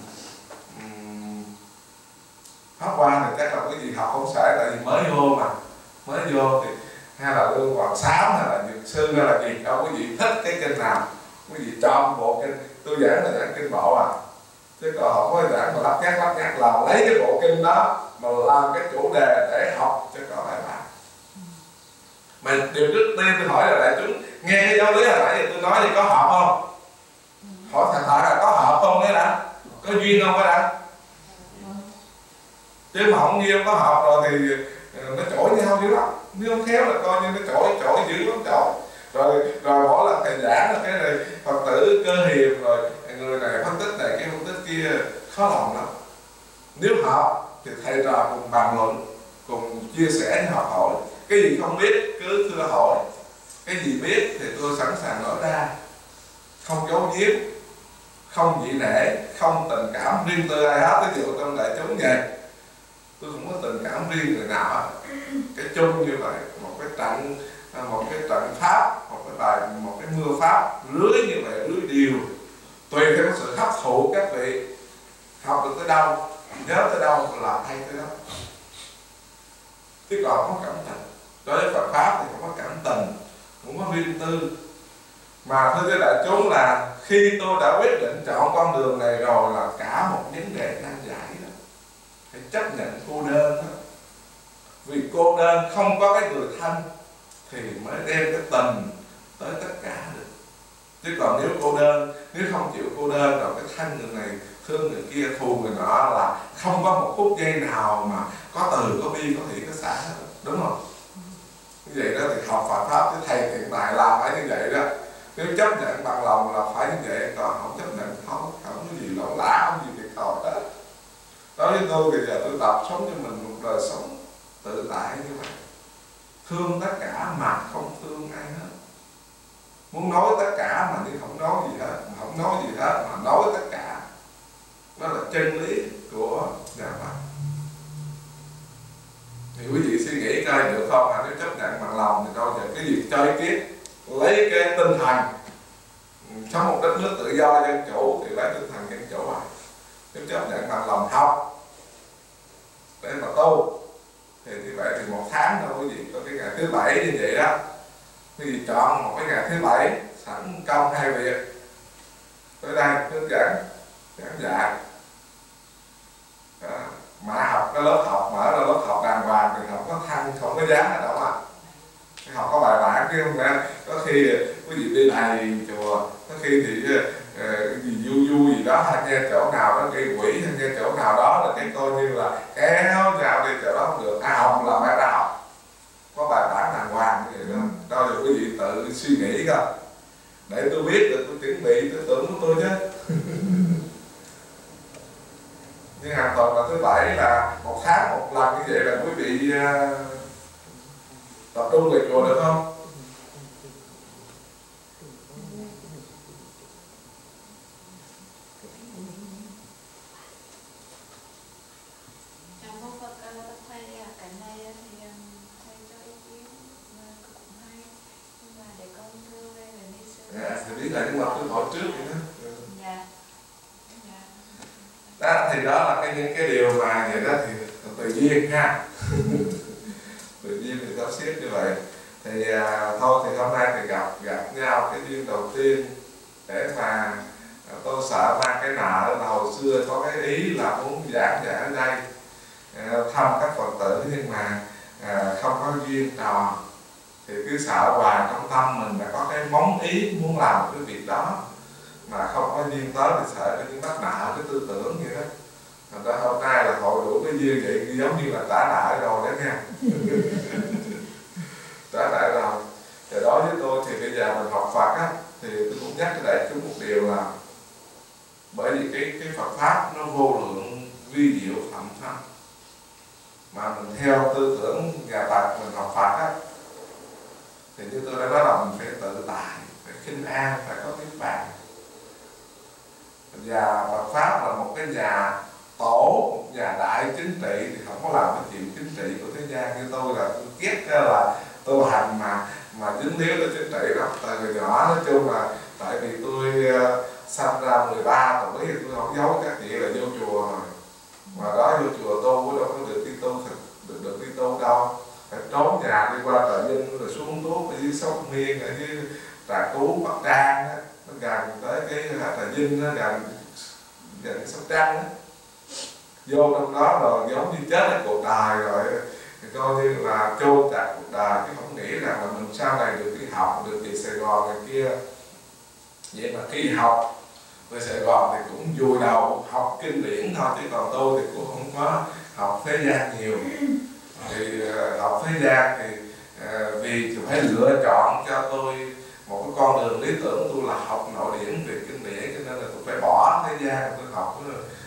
Pháp Hoa thì chắc là quý vị học không sẽ, tại vì mới vô thì hay là Lương Hoàng Sám hay là Dược Sư hay là gì đâu, quý vị thích cái kinh nào quý vị chọn bộ kinh. Tôi giảng là giảng kinh bộ à, chứ còn không có giảng mà lắp nhắc là lấy cái bộ kinh đó mà làm cái chủ đề để học cho có bài bản. Mà điều trước tiên tôi hỏi là đại chúng nghe cái giáo lý hồi nãy thì tôi nói thì có hợp không? Hỏi thật là có hợp không cái đã? Có duyên không cái đã? Chứ mà không nghe không có hợp rồi thì nó chổi nhau dữ lắm. Nếu không khéo là coi như nó chổi dữ lắm chổi. Rồi mỗi lần thầy giảng là cái này Phật tử Cơ Hiền rồi người này phân tích này cái phân tích kia khó lòng lắm. Nếu hợp thì thầy trò cùng bàn luận, cùng chia sẻ học hỏi. Cái gì không biết cứ thưa hỏi, cái gì biết thì tôi sẵn sàng nói ra, không giấu giếm, không dị nể, không tình cảm riêng tư ai hết. Ví dụ trong đại chúng vậy, tôi không có tình cảm riêng người nào. Cái chung như vậy, một cái trận pháp, một cái mưa pháp rưới như vậy, rưới đều tùy theo sự hấp thụ các vị học được tới đâu, nhớ tới đâu là hay tới đó. Chứ còn không có cảm tình. Đối với Phật pháp thì không có cảm tình, không có riêng tư. Mà thưa với đại chúng là khi tôi đã quyết định chọn con đường này rồi là cả một vấn đề nan giải đó. Phải chấp nhận cô đơn đó. Vì cô đơn không có cái người thân thì mới đem cái tình tới tất cả được. Chứ còn nếu cô đơn, nếu không chịu cô đơn rồi cái thân người này thương người kia, thù người nọ là không có một phút giây nào mà có từ, có bi, có thị, có xã hết. Đúng không? Như vậy đó thì học Phật pháp chứ thầy hiện tại làm phải như vậy đó. Nếu chấp nhận bằng lòng là phải như vậy, còn không chấp nhận không có gì lỗ lã, không gì thiệt thòi hết. Đối với tôi thì giờ tôi tập sống cho mình một đời sống tự tại như vậy, thương tất cả mà không thương ai hết. Muốn nói tất cả mà đi không nói gì hết, mà không nói gì hết mà nói tất cả. Đó là chân lý của nhà Phật. Thì quý vị suy nghĩ coi được không? Nếu chấp nhận bằng lòng thì đâu giờ cái gì cho ý kiến, lấy cái tinh thần sống một đất nước tự do dân chủ thì lấy tinh thần dân chủ à. Nếu chấp nhận bằng lòng học để mà tu thì vậy thì một tháng thôi quý vị có cái ngày thứ bảy như vậy đó. Quý vị chọn một cái ngày thứ bảy sẵn công hai việc tới đây hướng dẫn giảng dạy. Mà học cái lớp học, mở ra lớp học đàng hoàng thì không có thăng, không có giá ở đâu mà. học có bài bản chứ không phải có khi quý vị đi thầy chùa, có khi thì gì du gì đó, hay nghe chỗ nào đó gây quỷ, hay nghe chỗ nào đó là cái coi như là kéo vào đi chỗ đó không được, học là phải ra học, có bài bản đàng hoàng như vậy đó. Cho dù quý vị tự suy nghĩ coi, để tôi biết được tôi chuẩn bị tư tưởng của tôi chứ. Nhưng hàng tuần là thứ bảy là một tháng một lần như vậy là quý vị tập trung về chùa được không? Thì biết là những tôi hỏi trước vậy đó. Đó thì đó là những cái điều mà vậy đó thì tự nhiên ha. Tự nhiên thì sắp xếp như vậy. Thì thôi thì hôm nay thì gặp nhau cái duyên đầu tiên để mà tôi sợ mang cái nợ là hồi xưa có cái ý là muốn giảng dạy ở đây thăm các Phật tử, nhưng mà không có duyên trò, thì cứ sợ hoài trong tâm mình đã có cái móng ý muốn làm cái việc đó mà không có duyên tới, thì sợ cái mắc nợ cái tư tưởng vậy đó. Thành ra hôm nay là hội đủ cái duyên vậy, giống như là trả nợ rồi đó nha. Trả nợ rồi. Thì đối với tôi thì bây giờ mình học Phật á, thì tôi cũng nhắc cho đại chúng một điều là bởi vì cái Phật pháp nó vô lượng vi diệu thậm thâm, mà mình theo tư tưởng nhà Phật mình học Phật á, thì như tôi đã nói là mình phải tự tại, phải khinh an, phải có niết bàn. Và Phật pháp là một cái nhà tổ, một nhà đại chính trị, thì không có làm cái chuyện chính trị của thế gian. Như tôi là tôi ghét là tu hành mà dính líu tới chính trị đó. Tại người nhỏ nói chung là tại vì tôi sanh ra 13 tuổi thì tôi không giấu các chị là vô chùa rồi, mà đó vô chùa tu đâu có được đi tu, được đi tu đâu, phải trốn nhà đi qua Trà Vinh rồi xuống Tuốt ở dưới Sóc Miên, ở dưới Trà Cú, Bắc Trang á, nó gần tới cái Trà Vinh, nó gần Sóc Trăng á. Vô trong đó rồi giống như chết cái cuộc đời rồi, thì coi như là chôn chặt cuộc đời, chứ không nghĩ rằng là mình sau này được đi học, được về Sài Gòn này kia. Vậy mà khi học về Sài Gòn thì cũng vùi đầu học kinh điển thôi, chứ còn tôi thì cũng không có học thế gian nhiều. Thì học thế gian thì vì phải lựa chọn cho tôi một cái con đường lý tưởng, tôi là học nội điển về kinh điển, cho nên là tôi phải bỏ thế gian, tôi học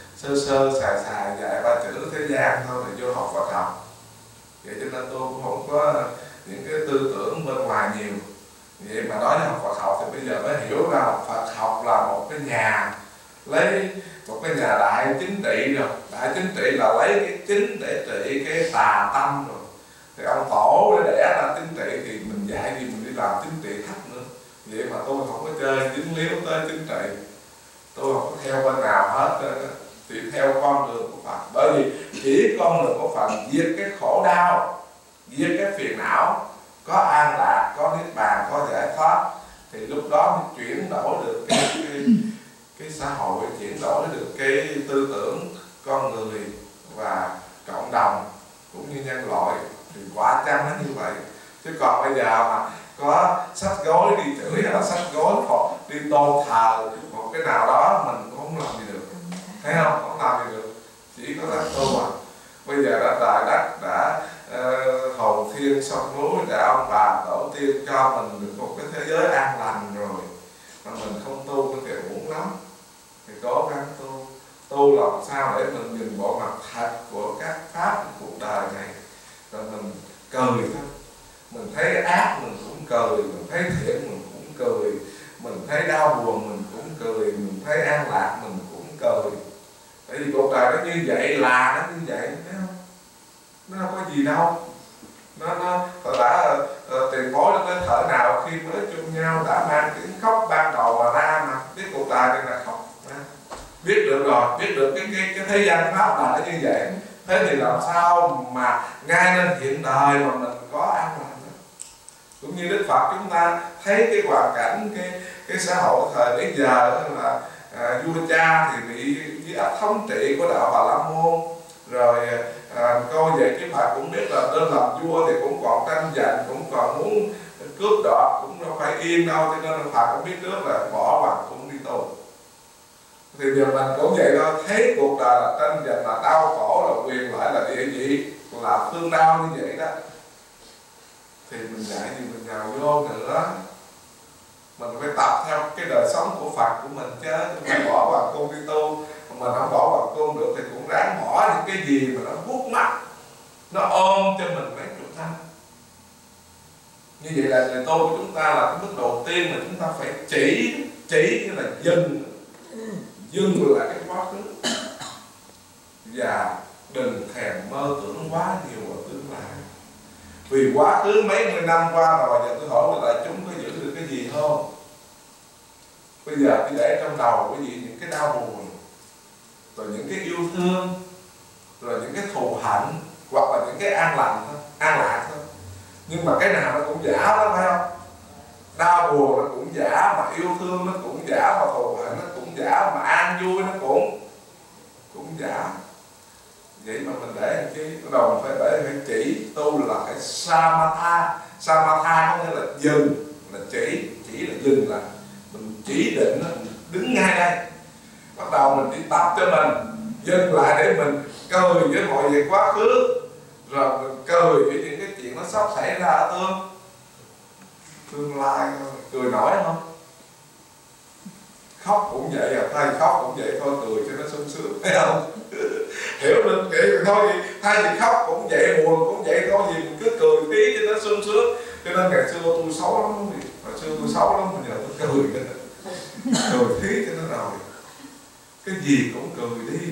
sơ xài dạy ba chữ thế gian thôi để vô học Phật học. Vậy cho nên tôi cũng không có những cái tư tưởng bên ngoài nhiều. Vậy mà nói là học Phật học thì bây giờ mới hiểu ra là Phật học là một cái nhà, lấy một cái nhà đại chính trị rồi. Đại chính trị là lấy cái chính để trị cái tà tâm rồi. Thì ông tổ để đẻ ra chính trị thì mình dạy gì mình đi làm chính trị thấp nữa. Vậy mà tôi không có chơi dính líu tới chính trị, tôi không có theo bên nào hết, thì theo con đường của Phật. Bởi vì chỉ con đường của Phật diệt cái khổ đau, diệt cái phiền não, có an lạc, có niết bàn, có giải thoát, thì lúc đó mới chuyển đổi được cái xã hội, chuyển đổi được cái tư tưởng con người và cộng đồng cũng như nhân loại. Thì quả chăng nó như vậy. Chứ còn bây giờ mà có sách gối đi chửi, hay là sách gối đi tôn thờ một cái nào đó, mình cũng không làm gì được, thấy không? Không làm gì được, chỉ có là tu mà. Bây giờ đã trời đất, đã hồn thiên sông núi, đã ông bà tổ tiên cho mình được một cái thế giới an lành rồi, mà mình không tu thì uổng lắm. Thì cố gắng tu làm sao để mình nhìn bộ mặt thật của các pháp của cuộc đời này, rồi mình cười thôi. Mình thấy ác mình cũng cười, mình thấy thiện mình cũng cười, mình thấy đau buồn mình cũng cười, mình thấy an lạc mình cũng cười. Tại vì cuộc đời nó như vậy, là nó như vậy, thấy không? Nó đâu có gì đâu. Nó đã tiền bối nó đến thở nào khi mới chung nhau đã mang tiếng khóc ban đầu mà ra, mà biết cuộc đời này là khóc. Biết được rồi, biết được cái thế gian pháp là nó như vậy. Thế thì làm sao mà ngay lên hiện đời mà mình có an lạc nữa. Cũng như Đức Phật chúng ta thấy cái hoàn cảnh, cái xã hội thời bấy giờ là vua cha thì bị thống trị của đạo Bà La Môn, rồi Coi vậy chứ Phật cũng biết là lên làm vua thì cũng còn tranh giành, cũng còn muốn cướp đoạt, cũng đâu phải yên đâu, cho nên Phật cũng biết trước là bỏ Hoàng Cung đi tu. Thì giờ mình cũng vậy thôi, thấy cuộc đời là tranh giành, là đau khổ, là quyền lợi, là địa vị, là thương đau như vậy đó, thì mình dạy gì mình nhào vô nữa. Mình phải tập theo cái đời sống của Phật của mình chứ, không phải bỏ Hoàng Cung đi tu. Mình không bỏ Hoàng Cung được thì cũng ráng bỏ những cái gì mà nó hút mắt, nó ôm cho mình mấy chục năm. Như vậy là người tu của chúng ta là cái bước đầu tiên mà chúng ta phải chỉ như là dừng là cái quá khứ, và đừng thèm mơ tưởng quá nhiều ở tương lai. Vì quá khứ mấy mươi năm qua rồi, giờ tôi hỏi lại chúng có giữ được cái gì không? Bây giờ tôi để trong đầu quý vị những cái đau buồn, rồi những cái yêu thương, rồi những cái thù hận, hoặc là những cái an lạc thôi. Nhưng mà cái nào nó cũng giả đó, phải không? Đau buồn nó cũng giả, mà yêu thương nó cũng giả, mà thù hận nó cũng giả, mà an vui nó cũng giả. Vậy mà mình để làm chi? Bắt đầu mình phải chỉ tu là cái samatha. Samatha có nghĩa là dừng, là chỉ là dừng, là mình chỉ định, mình đứng ngay đây. Bắt đầu mình đi tập cho mình dừng lại để mình cười với mọi việc quá khứ, rồi mình cười với những cái chuyện nó sắp xảy ra ở tương lai. Cười nổi không? Khóc cũng vậy à, thay khóc cũng vậy thôi, cười cho nó sung sướng, thấy không? Hiểu được vậy thôi, thay vì khóc cũng vậy, buồn cũng vậy thôi, gì mình cứ cười tí cho nó sung sướng. Cho nên ngày xưa tôi xấu lắm, hồi xưa tôi xấu lắm, bây giờ tôi cười tí cho nó rồi. Cái gì cũng cười đi.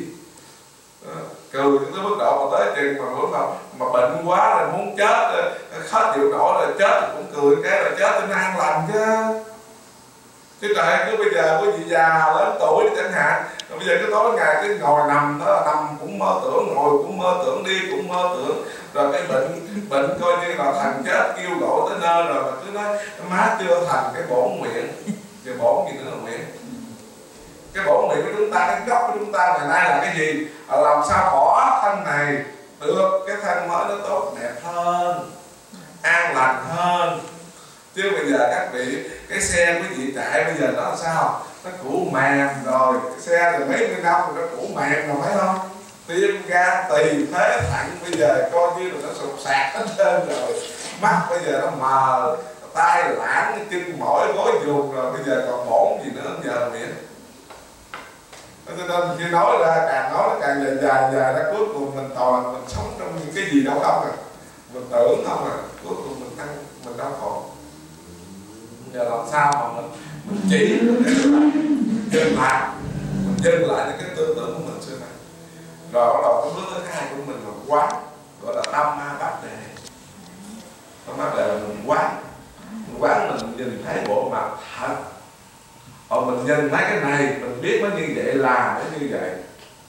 Cười tới mức độ mà tới chừng mà bữa mà bệnh quá rồi muốn chết, khó chịu nổi rồi chết thì cũng cười cái là chết cho nó an lành chứ. Chứ trời, cứ bây giờ quý vị già lớn tuổi chẳng hạn, rồi bây giờ cứ tối ngày cứ ngồi nằm đó, nằm cũng mơ tưởng, ngồi cũng mơ tưởng, đi cũng mơ tưởng, rồi cái bệnh coi như là thành chết kêu gọi tới nơi rồi mà cứ nói má chưa thành cái bổn nguyện. Giờ bổn gì nữa là nguyện? Cái bổn nguyện của chúng ta, cái gốc của chúng ta ngày nay là cái gì? Làm sao bỏ thân này được cái thân mới nó tốt đẹp hơn, an lành hơn. Chứ bây giờ các vị, cái xe quý vị chạy bây giờ nó làm sao? Nó cũ mềm rồi, cái xe từ mấy mươi năm rồi nó cũ mềm rồi, phải không? Tim gan tỳ thế thận bây giờ coi như là nó sụp sạc hết trơn rồi. Mắt bây giờ nó mờ, tay lãng, chân mỏi, gối dùng rồi, bây giờ còn bổn gì nữa giờ miệng. Cho nên khi nói ra nó càng dài ra, cuối cùng mình toàn mình sống trong những cái gì đâu không à. Mình tưởng không à, cuối cùng mình đau khổ. Giờ làm sao mà mình chỉ mình dừng lại những cái tư tưởng của mình xưa này. Rồi bắt đầu cái bước thứ hai của mình là quán, gọi là tâm ma bát đề. Tâm ma bát đề là mình quán mình nhìn thấy bộ mặt thật. Mình nhìn thấy cái này, mình biết nó như vậy, làm nó như vậy.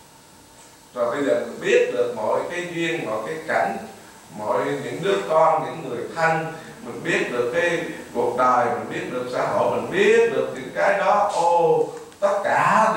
Rồi bây giờ mình biết được mọi cái duyên, mọi cái cảnh, mọi những đứa con, những người thân, mình biết được cái cuộc đời, mình biết được xã hội, mình biết được những cái đó. Tất cả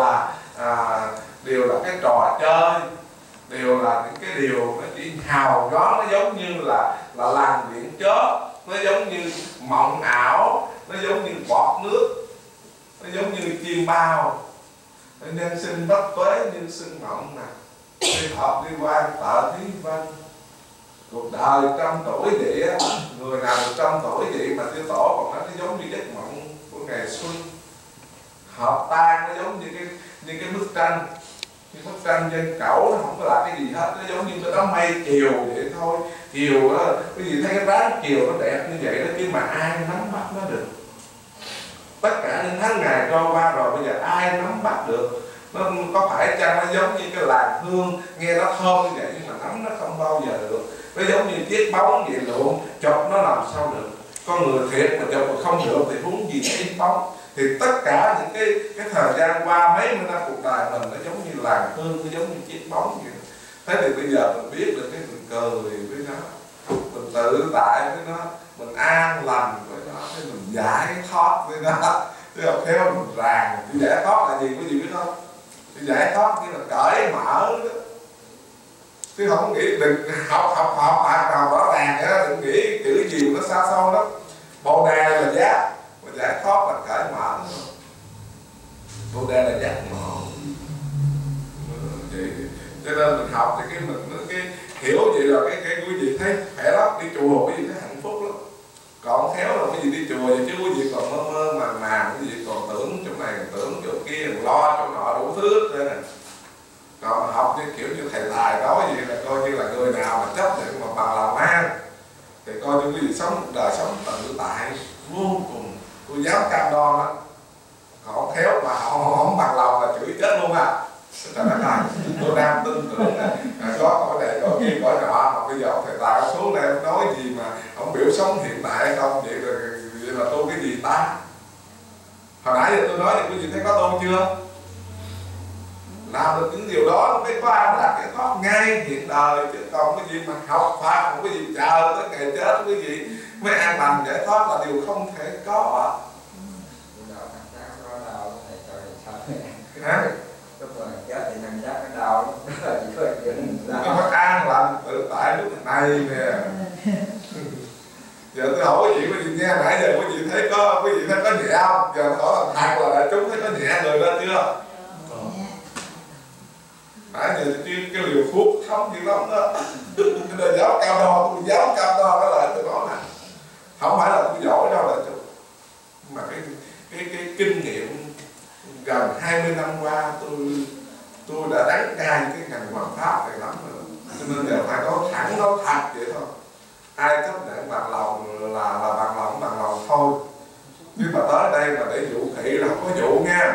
đều là cái trò chơi, đều là những cái điều nó chỉ hào gió, nó giống như là làn điện chớp, nó giống như mộng ảo, nó giống như bọt nước, nó giống như chim bao. Nhân sinh bất tuế như sinh mộng nè, đi hợp đi quan tợ thí vân. Cuộc đời 100 tuổi vậy á, người nào 100 tuổi vậy mà Sư Tổ còn nói nó giống như giấc mộng của ngày xuân. Hợp tan nó giống như cái bức tranh, cái bức tranh trên cẩu, nó không có là cái gì hết, nó giống như cái đám mây chiều vậy thôi. Chiều đó, cái gì thấy cái dáng chiều nó đẹp như vậy đó, chứ mà ai nắm bắt nó được. Tất cả những tháng ngày trôi qua rồi, bây giờ ai nắm bắt được? Nó có phải chăng nó giống như cái làn hương, nghe nó thơm như vậy nhưng mà nắm nó không bao giờ được. Nó giống như chiếc bóng vậy lụn, chụp nó làm sao được. Con người thiệt mà chụp mà không được thì huống gì chiếc bóng. Thì tất cả những cái thời gian qua mấy mươi năm cuộc đời mình nó giống như làn hương, nó giống như chiếc bóng vậy. Thế thì bây giờ mình biết được cái mình cười với nó, mình tự tại với nó, mình an lành với nó, cái mình giải thoát với nó. Chứ không theo mình ràng. Thì giải thoát là gì, có gì biết không? Thì giải thoát như là cởi mở đó. chứ không nghĩ đừng học nào rõ ràng á, đừng nghĩ chữ gì nó xa xôi lắm. Bồ đề là giác, mà giải thoát là cởi mở. Bồ đề là giác ngộ. Cho nên mình học thì cái hiểu vậy là cái quý vị thấy khỏe lắm, đi chùa quý vị thấy hạnh phúc lắm. Còn khéo là quý vị đi chùa vậy chứ quý vị còn mơ mơ màng, quý vị còn tưởng chỗ này, tưởng chỗ kia, lo chỗ nọ đủ thứ hết trơn. Còn học như kiểu như thầy tài nói vậy là coi như là người nào mà chấp nhận mà bằng lòng an thì coi như quý vị sống một đời sống tự tại vô cùng. Tôi dám cam đoan đó. Họ khéo mà họ không bằng lòng là chửi chết luôn à. Trời đất ơi, tôi đang tin tưởng có cõi này cõi kia cõi nọ, mà bây giờ thầy tài xuống đây nói gì mà ông biểu sống hiện tại hay không, vậy là tôi cái gì ta? Hồi nãy giờ tôi nói thì quý vị thấy có tôi chưa? Làm được những điều đó mới có an lạc giải thoát ngay hiện đời, chứ còn cái gì mà học Pháp không cái gì chờ tới ngày chết quý vị mới an lành giải thoát là điều không thể có. Hả? Lúc mà chết thì thằng chết cái đau nó chỉ có chuyện nó phải an lành tự tại lúc này nè. Giờ tôi hỏi quý vị nghe nãy giờ quý vị thấy có nhẹ không? Giờ hỏi là thật là đại chúng thấy có nhẹ người đó chưa? Nãy giờ cái liều thuốc không dữ lắm đó. Tôi dám cam đoan, tôi dám cam đoan đó là tôi nói nè, không phải là tôi giỏi đâu là chú, mà cái kinh nghiệm gần 20 năm qua tôi đã đánh cai cái ngành hoàng pháp này lắm rồi, cho nên giờ phải nói thẳng nói thật vậy thôi. Ai chấp nhận bằng lòng là bằng lòng thôi, chứ mà tới đây mà để dụ thị là không có dụ nha.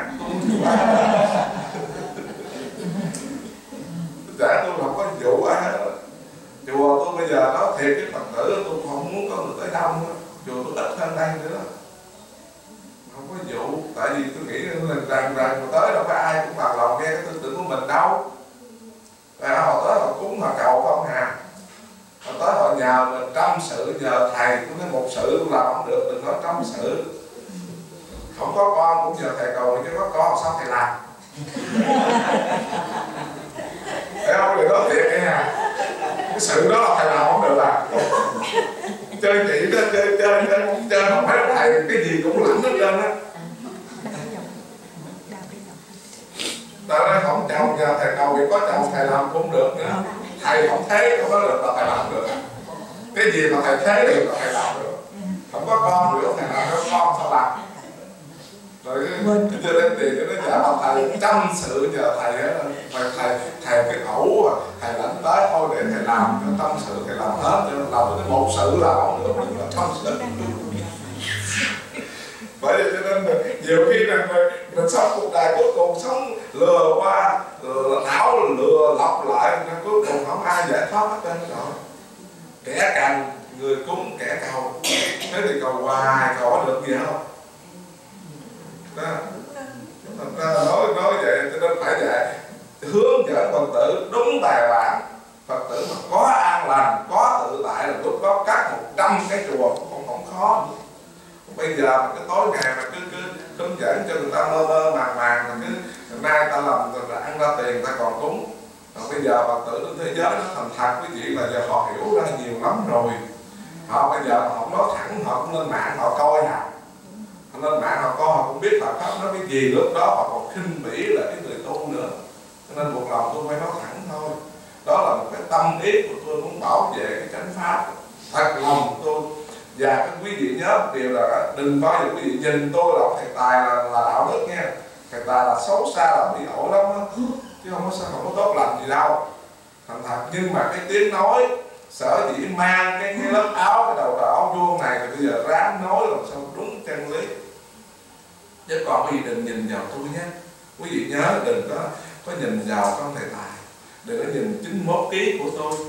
Giả tôi không có dụ ai hết. Chùa tôi bây giờ nói thiệt cái Phật tử tôi không muốn có người tới đông nữa. Chùa tôi ít hơn đây nữa đó. Không có dụ, tại vì tôi nghĩ rằng mà tới đâu phải ai cũng bằng lòng nghe cái tư tưởng của mình đâu. Họ tới họ cúng họ cầu không hà. Họ tới họ nhờ mình trăm sự, nhờ thầy cũng nói một sự làm không được, đừng nói trăm sự. Không có con cũng nhờ thầy cầu, chứ có con sao thầy làm. Thấy không? Đừng nói thiệt nghe nha. Cái sự đó là thầy làm không được à. Chơi chị đó, chơi không phải thầy cái gì cũng lãnh hết trơn á. Ta nói không chồng nhờ thầy cầu, vì có chồng thầy làm cũng được nữa. Thầy không thấy không có được là thầy làm được. Cái gì mà thầy thấy được là thầy làm được. Không có con nữa thầy làm, có con sao làm. Rồi cho nên tiền cho nó trả bằng thầy trăm sự nhờ thầy á, thầy cái ẩu thầy lãnh tới thôi để thầy làm cho trăm sự thầy làm hết, làm cái một sự là không được, mình là trăm sự. Bởi vì cho nên nhiều khi là mình sống cuộc đời cuối cùng sống lừa qua não lừa lọc lại, cuối cùng không ai giải thoát hết trơn rồi. Kẻ càng người cúng kẻ cầu, thế thì cầu hoài cầu có được gì không? Nói vậy cho nên phải dạy hướng dẫn Phật tử đúng bài bản. Phật tử mà có an lành, có tự tại là lúc đó cắt 100 cái chùa cũng không khó. Bây giờ mà cái tối ngày mà cứ hướng dẫn cho người ta mơ màng là cứ nay ta làm rồi ăn ra tiền ta còn cúng. Còn bây giờ Phật tử trên thế giới nó thành thật quý vị là giờ họ hiểu ra nhiều lắm rồi. Họ bây giờ họ không nói thẳng, họ cũng lên mạng họ coi à. Lên mạng họ coi họ cũng biết Phật pháp nói cái gì, lúc đó họ còn khinh bỉ là cái người tu nữa. Cho nên buộc lòng tôi phải nói thẳng thôi. Đó là một cái tâm ý của tôi muốn bảo vệ cái chánh pháp. Thật lòng tôi. Và các quý vị nhớ một điều là đừng bao giờ quý vị nhìn tôi là thầy tài là đạo đức nha. Thầy tài là xấu xa là bị ẩu lắm đó. Chứ không có tốt lành gì đâu. Thành thật, nhưng mà cái tiếng nói sở dĩ mang cái lớp áo, cái đầu áo vuông này thì bây giờ ráng nói làm sao đúng chân lý. Chứ còn quý vị đừng nhìn vào tôi nhé. Quý vị nhớ đừng có nhìn vào con thầy tài, đừng có nhìn 91 kg của tôi.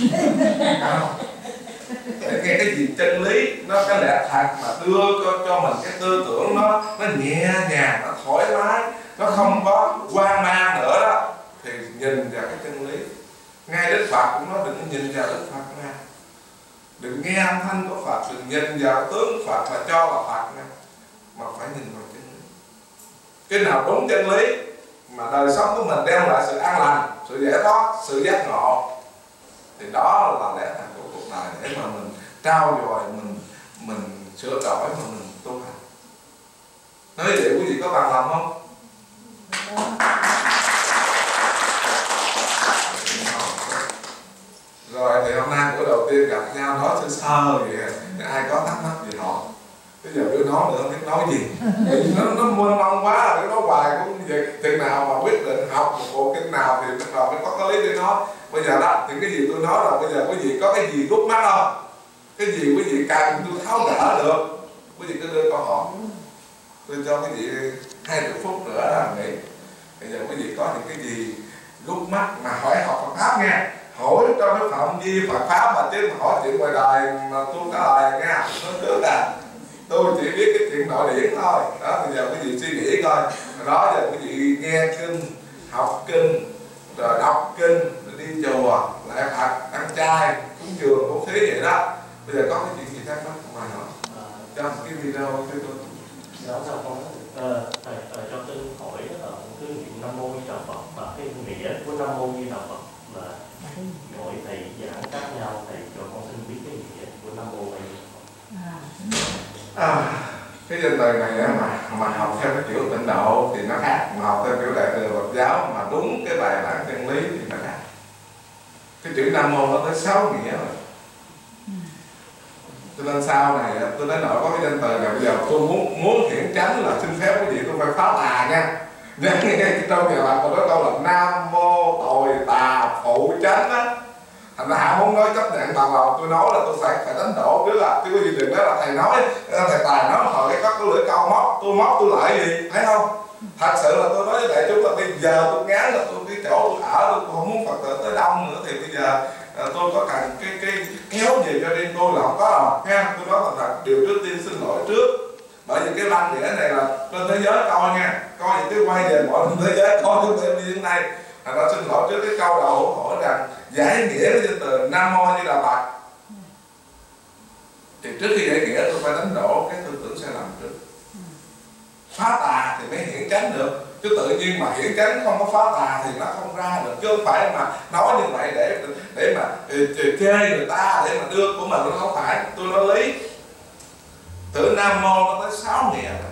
Để nghe cái gì chân lý, nó cái lẽ thật mà đưa cho mình cái tư tưởng nó nhẹ nhàng, nó thoải mái, nó không có hoang mang nữa đó, thì nhìn vào cái chân lý. Ngay Đức Phật cũng nói đừng nhìn vào Đức Phật nha, đừng nghe âm thanh của Phật, đừng nhìn vào tướng Phật mà cho là Phật nha, mà phải nhìn vào chân lý. Cái nào đúng chân lý mà đời sống của mình đem lại sự an lành, sự giải thoát, sự giác ngộ, Thì đó là lẽ thật của cuộc đời, để mà mình trau dồi, mình sửa đổi, mà mình tu hành. Nói vậy quý vị có bằng lòng không? Rồi thì hôm nay bữa đầu tiên gặp nhau nói sơ sơ vậy, ai có thắc mắc gì hỏi. Bây giờ cứ nói nữa không biết nói gì. Nó mênh mông quá, để nói hoài cũng vậy. Chừng nào mà quyết định học một bộ kinh nào thì bắt đầu mới có cái lý để nói. Bây giờ đó, những cái gì tôi nói rồi, bây giờ quý vị có cái gì rút mắt không? Cái gì quý vị cần tôi tháo gỡ được, quý vị cứ đưa câu hỏi. Tôi cho quý vị 20 phút nữa là nghỉ. Bây giờ quý vị có những cái gì rút mắt mà hỏi học Phật Pháp nha. Hỏi trong cái phạm vi Phật Pháp mà, chứ mà hỏi chuyện ngoài đời mà tôi trả lời nha. Nó trước là tôi chỉ biết cái chuyện nội điển thôi. Đó, bây giờ quý vị suy nghĩ coi. Đó giờ quý vị nghe kinh, học kinh, rồi đọc kinh, rồi đi chùa, lại Phật, ăn chay, cúng dường, bố thí vậy đó. Bây giờ có cái chuyện gì thắc mắc mà hỏi cho một cái video cho tôi. Đó sao con thầy cho tôi hỏi cái niệm Nam Mô Di Đà Phật và cái nghĩa của Nam Mô Di Đà Phật là gọi thầy giảng khác nhau, thầy cho con xin biết cái nghĩa của Nam Mô Di Đà Phật. Cái danh từ này mà học theo cái kiểu tịnh độ thì nó khác, mà học theo kiểu đại thừa Phật giáo mà đúng cái bài bản chân lý thì nó khác. Cái chữ Nam Mô nó tới 6 nghĩa rồi. Cho nên sau này tôi nói nổi có cái danh từ này, bây giờ tôi muốn hiển chánh là xin phép quý vị tôi phải phá tà nha. Nên trong nhà bạn có nói câu là Nam Mô Tồi Tà Phụ Chánh á. Thành ra Hạ muốn nói chấp nhận bằng lòng tôi nói là tôi phải đánh đổ trước à. Chứ quý vị đừng nói là thầy nói, thầy Tài nói hồi cái có lưỡi câu móc tôi lại gì, thấy không? Thật sự là tôi nói với đại chúng là bây giờ tôi ngán là tôi cái chỗ tôi ở, tôi không muốn Phật tử tới đông nữa, thì bây giờ tôi có cần cái kéo gì cho riêng tôi là không có đâu nha. Tôi nói là điều trước tiên xin lỗi trước, bởi vì cái văn nghĩa này là trên thế giới coi nha, coi những cái quay về mọi thế giới coi tôi thêm như thế này. Nó xin lỗi trước cái câu đầu hỏi rằng giải nghĩa cái danh từ Nam Mô Di Đà Phật. Thì trước khi giải nghĩa tôi phải đánh đổ cái tư tưởng sai lầm trước. Phá tà thì mới hiển chánh được, chứ tự nhiên mà hiển chánh không có phá tà thì nó không ra được. Chứ không phải mà nói như vậy để mà chê người ta, để mà đưa của mình, nó không phải. Tôi nói lý. Từ Nam Mô nó tới 6 nghĩa rồi.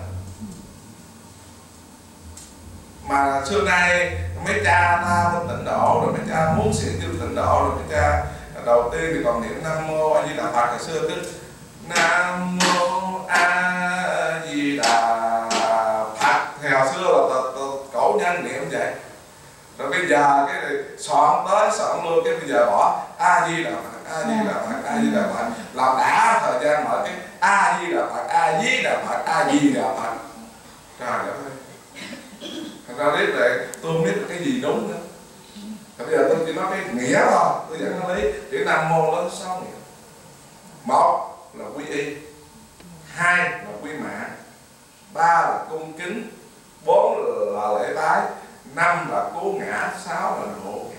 Mà xưa nay mấy cha ta bên tịnh độ, rồi mấy cha muốn xỉn tiêu tịnh độ, rồi mấy cha đầu tiên thì còn niệm Nam Mô A Di Đà Phật. Hồi xưa cứ Nam Mô A Di Đà Phật, thì hồi xưa là cổ nhân niệm vậy. Rồi bây giờ cái này soạn tới soạn luôn, cái bây giờ bỏ A Di Đà Phật, A Di Đà Phật, A Di Đà Phật, làm đã thời gian mở cái A Di Đà Phật, A Di Đà Phật, A Di Đà Phật. Trời ơi, thật ra biết là tôi không biết cái gì đúng nữa. Bây giờ tôi chỉ nói cái nghĩa thôi, tôi dẫn nó lý. Chữ Nam Mô nó 6 nghĩa. 1 là quy y, 2 là quy mạng, 3 là cung kính, 4 là lễ bái, 5 là cứu ngã, 6 là độ ngã.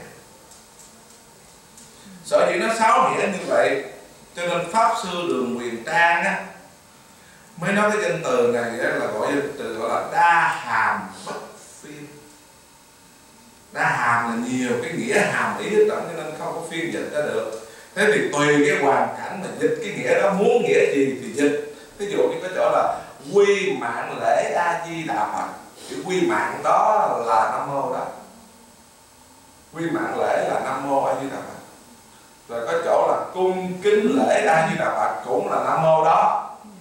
Sở dĩ nó 6 nghĩa như vậy cho nên Pháp Sư Đường Quyền Trang á mới nói cái danh từ này là gọi danh từ gọi là đa hàm bất phiên. Đa hàm là nhiều cái nghĩa hàm ý hết trơn, cho nên không có phiên dịch ra được. Thế thì tùy cái hoàn cảnh mà dịch cái nghĩa đó, muốn nghĩa gì thì dịch. Ví dụ như cái chỗ là quy mạng lễ A Di Đà Phật, chữ quy mạng đó là Nam Mô đó. Quy mạng lễ là Nam Mô A Di Đà Phật. Rồi có chỗ là cung kính lễ A Di Đà Phật cũng là Nam Mô đó.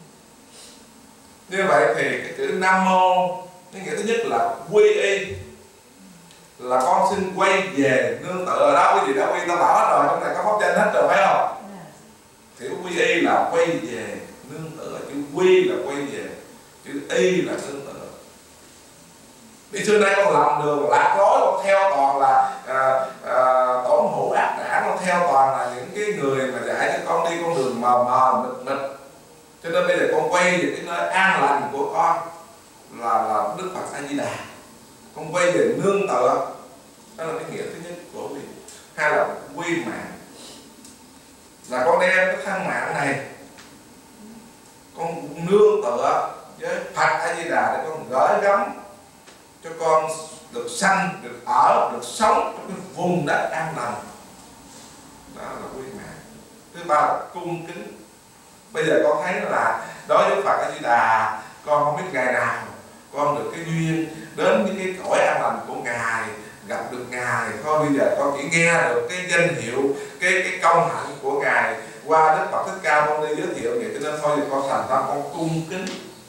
Như vậy thì cái chữ Nam Mô, cái nghĩa thứ nhất là quy y, là con xin quay về nương tựa ở đó. Quý vị đã quy ta bảo hết rồi, trong này có pháp danh hết rồi phải không? Thì quy y là quay về nương tựa, chữ quy là quay về, chữ y là nương tựa. Đi xưa nay con làm đường lạc lối, con theo toàn là tổn hữu ác đảng, con theo toàn là những cái người mà dạy cho con đi con đường mờ mờ mịt mịt. Cho nên bây giờ con quay về cái nơi an lành của con là Đức Phật A Di Đà. Con quay về nương tựa, đó là cái nghĩa thứ nhất của quy. Hai là quy mạng, là con đem cái thân mạng này con nương tựa với Phật A Di Đà để con gửi gắm cho con được sanh, được ở, được sống trong cái vùng đất an lành. Đó. đó là quy mạng. Thứ ba là cung kính. Bây giờ con thấy là đối với Phật A Di Đà, con không biết ngày nào con được cái duyên đến những cái cõi an lành của Ngài, gặp được Ngài. Thôi bây giờ con chỉ nghe được cái danh hiệu, cái công hạnh của Ngài qua Đức Phật Thích Ca Mâu Ni giới thiệu vậy, cho nên thôi thì con thành tâm con cung kính,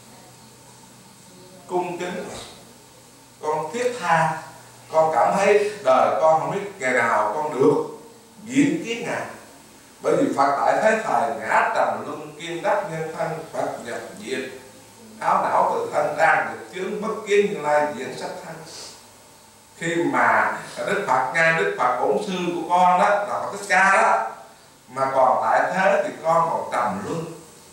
con thiết tha. Con cảm thấy đời con không biết ngày nào con được diện kiến Ngài. Bởi vì Phật tại thế thời ngã trầm luân, kim đắc nhân thân, Phật nhập diệt, áo não tự thân, đang được chướng bất kiến Như Lai diễn sắc thân. Khi mà Đức Phật, ngay Đức Phật bổn sư của con đó là Phật Thích Ca đó, mà còn tại thế thì con còn trầm luân.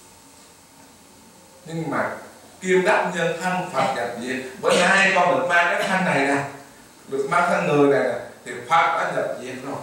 Nhưng mà kim đắc nhân thân, Phật nhập diệt, bữa nay con được mang cái thân này nè, được mang thân người này nè, thì Phật đã nhập diệt rồi.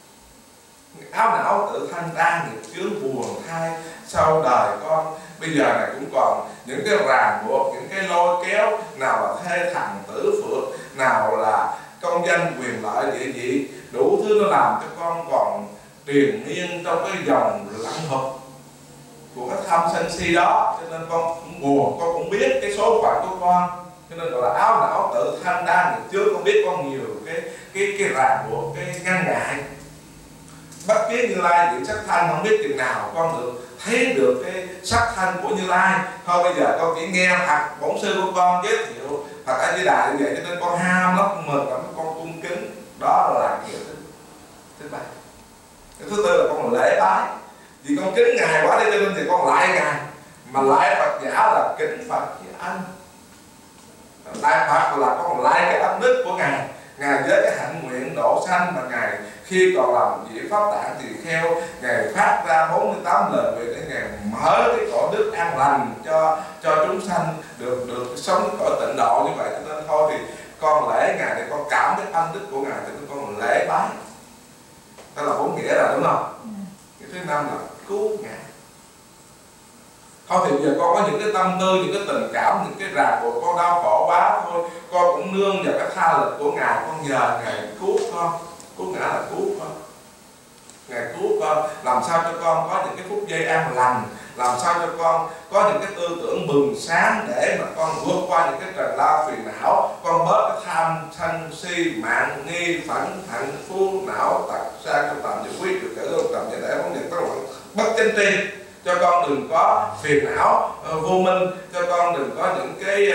Áo não tự thân đang nghiệp chướng buồn thai. Sau đời con bây giờ này cũng còn những cái ràng buộc, những cái lôi kéo, nào là thê thần tử phượng, nào là công danh quyền lợi địa vị, đủ thứ nó làm cho con còn triền miên trong cái dòng lặng hợp của cái tham sân si đó. Cho nên con cũng buồn, con cũng biết cái số phận của con, cho nên gọi là áo não tự thân đang nghiệp chướng. Con biết con nhiều cái ràng buộc, cái ngăn ngại. Bất kiến Như Lai diễn sắc thanh, không biết chừng nào con được thấy được cái sắc thanh của Như Lai. Thôi bây giờ con chỉ nghe Phật bổn sư của con giới thiệu Phật A Di Đà như vậy, cho nên con ham lắm, mừng lắm, con cung kính. Đó là kiểu thứ ba. Cái thứ tư là con lễ bái. Vì con kính Ngài quá đi, cho nên thì con lại Ngài. Mà lại Phật giả là kính Phật với ân. Lại Phật là con lại cái ân đức của Ngài. Ngài với cái hạnh nguyện độ sanh mà Ngài khi còn làm vị Pháp Tạng Tỳ Kheo, Ngài phát ra 48 lời nguyện để Ngài mở cái cõi đức an lành cho chúng sanh được sống cái cõi tịnh độ như vậy. Cho nên thôi thì con lễ Ngài để con cảm cái ân đức của Ngài, cho nên con lễ bái. Đó là 4 nghĩa rồi, đúng không? Cái thứ 5 là cứu Ngài. Thôi thì bây giờ con có những cái tâm tư, những cái tình cảm, những cái ràng buộc, con đau khổ quá, thôi con cũng nương vào cái tha lực của Ngài, con nhờ Ngài cứu con. Cứu Ngài là cứu con. Ngài cứu con, làm sao cho con có những cái phút giây an lành, làm sao cho con có những cái tư tưởng bừng sáng để mà con vượt qua những cái trần lao phiền não, con bớt cái tham sân si mạng nghi phẫn hận phu não tật sang trong tầm dự quý được cả gương tầm giải để không những các loại bất chánh tri. Cho con đừng có phiền não vô minh, cho con đừng có những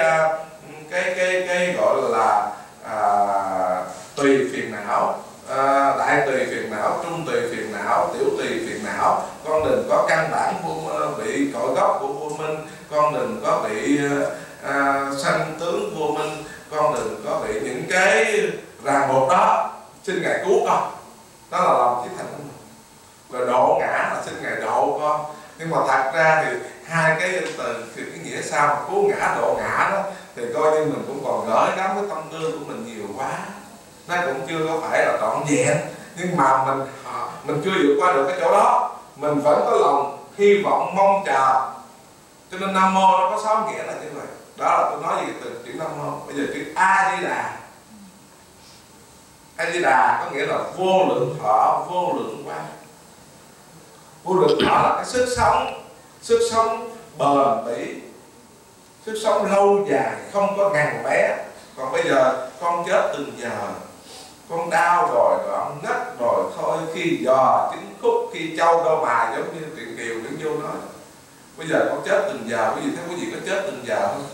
cái gọi là tùy phiền não, đại tùy phiền não, trung tùy phiền não, tiểu tùy phiền não. Con đừng có căn bản bị cội gốc của vô minh, con đừng có bị sanh tướng vô minh, con đừng có bị những cái ràng buộc đó. Xin Ngài cứu con. Đó là lòng chí thành của mình. Rồi độ ngã là xin Ngài độ con. Nhưng mà thật ra thì hai cái từ thì cái nghĩa sao mà cứu ngã độ ngã đó thì coi như mình cũng còn gửi gắm cái tâm tư của mình nhiều quá, nó cũng chưa có phải là trọn vẹn. Nhưng mà mình chưa vượt qua được cái chỗ đó, mình vẫn có lòng hy vọng mong chờ. Cho nên Nam Mô nó có 6 nghĩa là như vậy. Đó là tôi nói về từ chữ Nam Mô. Bây giờ chữ A Di Đà. A Di Đà có nghĩa là vô lượng thọ, vô lượng quang. Vô lượng thọ là cái sức sống bền bỉ, sức sống lâu dài, không có ngàn bé. Còn bây giờ con chết từng giờ, con đau rồi, con ngất rồi, thôi khi giò trứng khúc, khi châu đâu mà, giống như Truyện Kiều Nguyễn Du nói. Bây giờ con chết từng giờ, quý vị thấy quý vị có chết từng giờ không?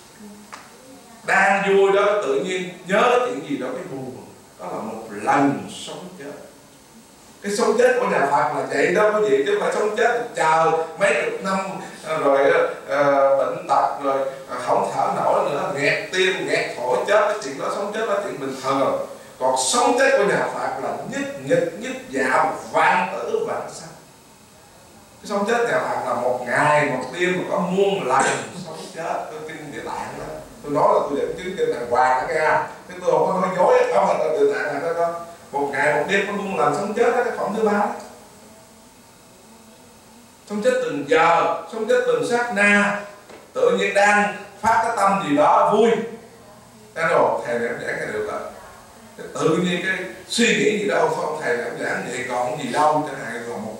Đang vui đó tự nhiên nhớ chuyện gì đó cái buồn. Đó là một lần sống chết. Cái sống chết của nhà Phật là vậy đó quý vị, chứ không phải sống chết chờ mấy chục năm rồi bệnh tật rồi không thở nổi nữa, nghẹt tim, nghẹt phổi chết. Cái chuyện đó sống chết là chuyện bình thường. Còn sống chết của nhà Phật là nhất nhật, nhất dạ, vạn tử vạn sanh. Cái sống chết nhà Phật là một ngày, một đêm mà có muôn lần sống chết. Tôi kinh Địa Tạng đó. Tôi nói là tôi dẫn chứng trên đàng hoàng đó nha. Chứ tôi không có nói dối, không phải là Địa Tạng này đó. Một ngày, một đêm có muôn lần sống chết đó, cái phẩm thứ 3 đó. Sống chết từng giờ, sống chết từng sát na. Tự nhiên đang phát cái tâm gì đó vui. Cái đồ thầy giảng cái được rồi. Tự nhiên cái suy nghĩ gì đâu, không thầy giảng vậy còn gì đâu chẳng hạn.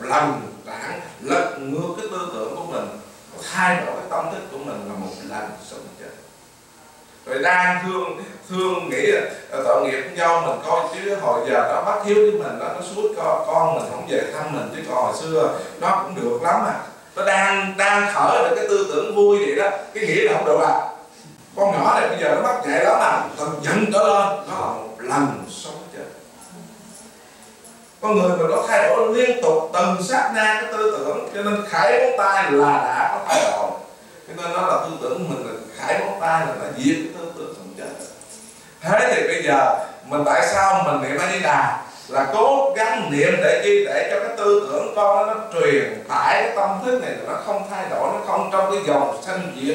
lần đảng lật ngược cái tư tưởng của mình, thay đổi cái tâm thức của mình là một lần sống chết. Rồi đang thương nghĩ là tội nghiệp con dâu mình coi, chứ hồi giờ nó bắt hiếu với mình, nó suốt con mình không về thăm mình, chứ còn hồi xưa nó cũng được lắm à. Nó đang khởi được cái tư tưởng vui vậy đó, cái nghĩ là không được à. Con nhỏ này bây giờ nó bắt nhạy lắm à, thật giận trở lên, nó là một lần sống chết. Con người mà nó thay đổi liên tục từng sát na cái tư tưởng, cho nên khải móng tay là đã có thay đổi. Cho nên nó là tư tưởng mình là khải móng tay là nó diệt cái tư tưởng sống chết. Thế thì bây giờ mình tại sao mình niệm A Di Đà là cố gắng niệm để chi? Để cho cái tư tưởng con nó truyền tải cái tâm thức này, nó không thay đổi, nó không trong cái dòng sanh diệt,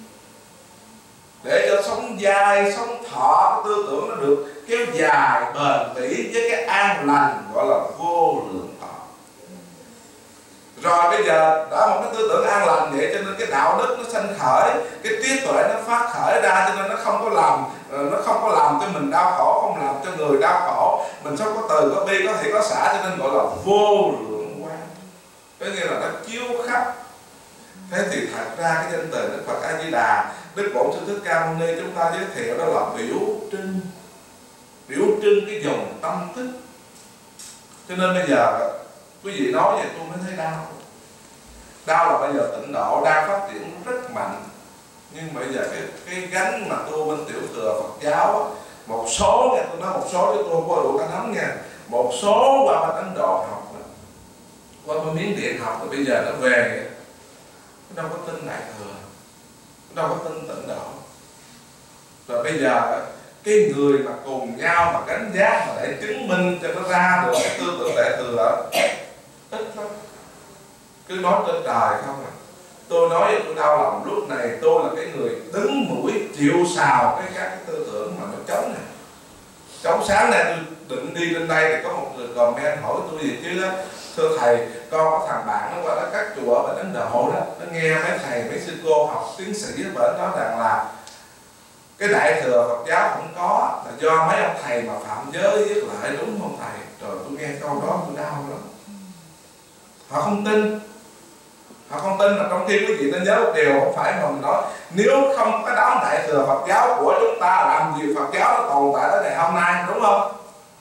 để cho sống dài sống thọ, cái tư tưởng nó được kéo dài bền bỉ với cái an lành gọi là vô lượng thọ. Rồi bây giờ đã một cái tư tưởng an lành vậy, cho nên cái đạo đức nó sanh khởi, cái trí tuệ nó phát khởi ra, cho nên nó không có làm cho mình đau khổ, không làm cho người đau khổ. Mình sống có từ, có bi, có thị, có xã, cho nên gọi là vô lượng quang, có nghĩa là nó chiếu khắp. Thế thì thật ra cái danh từ Đức Phật A Di Đà, Đức Bổn Sư Thích Ca Mâu Ni chúng ta giới thiệu đó là biểu trưng cái dòng tâm thức. Cho nên bây giờ quý vị nói vậy tôi mới thấy đau. Đau là bây giờ tịnh độ đang phát triển rất mạnh, nhưng bây giờ cái gánh mà tu bên tiểu thừa Phật giáo, một số nha, tôi nói một số chứ tôi không có đủ cả nắm nha, một số qua bên Ấn Độ học, qua bên Miến Điện học, rồi bây giờ nó về nó đâu có tin Đại Thừa, nó đâu có tin tịnh độ. Rồi bây giờ cái người mà cùng nhau mà gánh giác mà để chứng minh cho nó ra được cái tư tưởng Đại Thừa ít lắm, cứ nói trên trời không à. Tôi nói với tôi đau lòng lúc này, tôi là cái người đứng mũi chịu sào các cái tư tưởng mà nó chống này. Trong sáng nay tôi định đi lên đây thì có một người comment hỏi tôi gì chứ đó: thưa thầy, con có thằng bạn nó qua đó các chùa ở bên Ấn Độ đó, nó nghe mấy thầy mấy sư cô học tiến sĩ ở bên đó rằng là cái Đại Thừa Phật giáo không có, là do mấy ông thầy mà phạm giới viết lại, đúng không thầy? Rồi tôi nghe câu đó tôi đau lắm. Họ không tin, là trong khi quý vị nên nhớ một điều, không phải mà mình nói nếu không có đám Đại Thừa Phật giáo của chúng ta làm gì Phật giáo nó tồn tại tới ngày hôm nay, đúng không?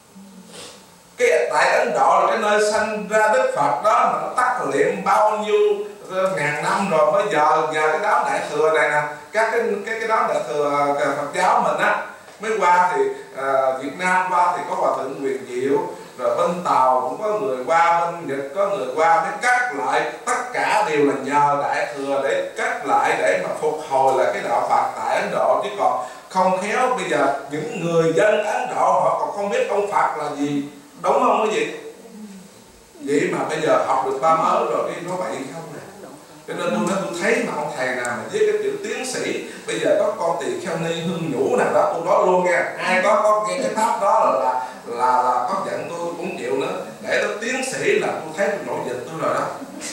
Cái tại Ấn Độ là cái nơi sanh ra Đức Phật đó, mà nó tắc liệm bao nhiêu ngàn năm rồi, mới giờ cái đám Đại Thừa này nè, các cái đám Đại Thừa Phật giáo mình á mới qua. Thì Việt Nam qua thì có Hòa Thượng Quyền Diệu, rồi bên Tàu cũng có người qua, bên Nhật có người qua, mới cắt lại, tất cả đều là nhờ Đại Thừa để cắt lại để mà phục hồi lại cái đạo Phật tại Ấn Độ. Chứ còn không khéo bây giờ những người dân Ấn Độ họ còn không biết ông Phật là gì, đúng không quý vị? Vậy mà bây giờ học được ba mớ rồi cái nó vậy không nè. Cho nên tôi nói tôi thấy mà ông thầy nào mà viết cái chữ tiến sĩ, bây giờ có con tỳ kheo ni Hương Nhũ nào đó, tôi nói luôn nha, ai có nghe cái pháp đó là có giận tôi cũng chịu nữa. Để tôi tiến sĩ là tôi thấy tôi nổi giận tôi rồi đó.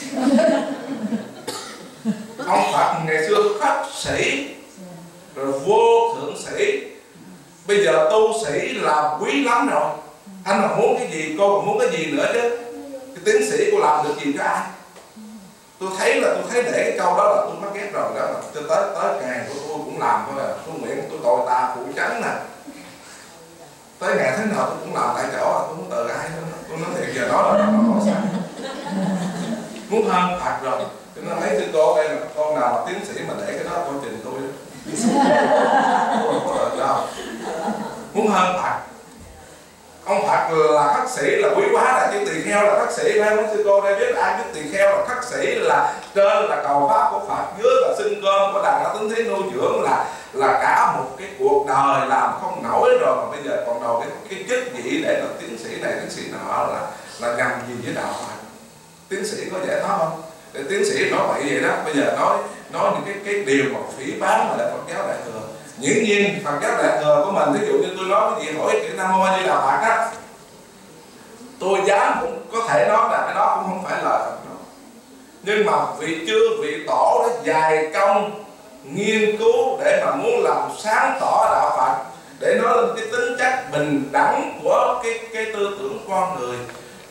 Ông Phật ngày xưa pháp sĩ, rồi vô thượng sĩ, bây giờ tu sĩ là quý lắm rồi. Anh mà muốn cái gì, cô còn muốn cái gì nữa chứ? Cái tiến sĩ cô làm được gì cho ai? Tôi thấy để cái câu đó là tôi mắc ghét rồi đó. Cho tới ngày của tôi cũng làm thôi à. Tôi nguyện tôi tội ta phụ trắng nè. Tới ngày thế nào tôi cũng làm tại chỗ à. Tôi không tự ai nữa. Tôi nói thiệt giờ đó là nó có sao. Muốn hơn Phật rồi. Cho nên mấy sư cô đây là con nào mà tiến sĩ mà để cái đó con trình tôi đó. Tôi không có tự đâu. Muốn hơn Phật. Ông Phật là khất sĩ là quý quá, là chứ tỳ kheo là khất sĩ. Mấy sư cô đây biết ai biết tỳ kheo là khất sĩ, là trên là cầu pháp của Phật, dưới là xin cơm của Đàn La Tính Thí nuôi dưỡng, là cả một cái cuộc đời làm không nổi rồi, mà bây giờ còn đầu cái chức vị để là tiến sĩ này tiến sĩ nọ là nhằm gì với đạo Phật? Tiến sĩ có giải thoát không? Để tiến sĩ nói vậy vậy đó. Bây giờ nói những cái điều mà phỉ báng mà là Phật giáo Đại Thừa. Dĩ nhiên Phật giáo Đại Thừa của mình, ví dụ như tôi nói cái gì hỏi chữ Nam Mô A Di Đà Phật á, tôi dám cũng có thể nói là cái đó cũng không phải lời Phật nói. Nhưng mà vị tổ đã dày công nghiên cứu để mà muốn làm sáng tỏ đạo Phật, để nói lên cái tính chất bình đẳng của cái tư tưởng con người.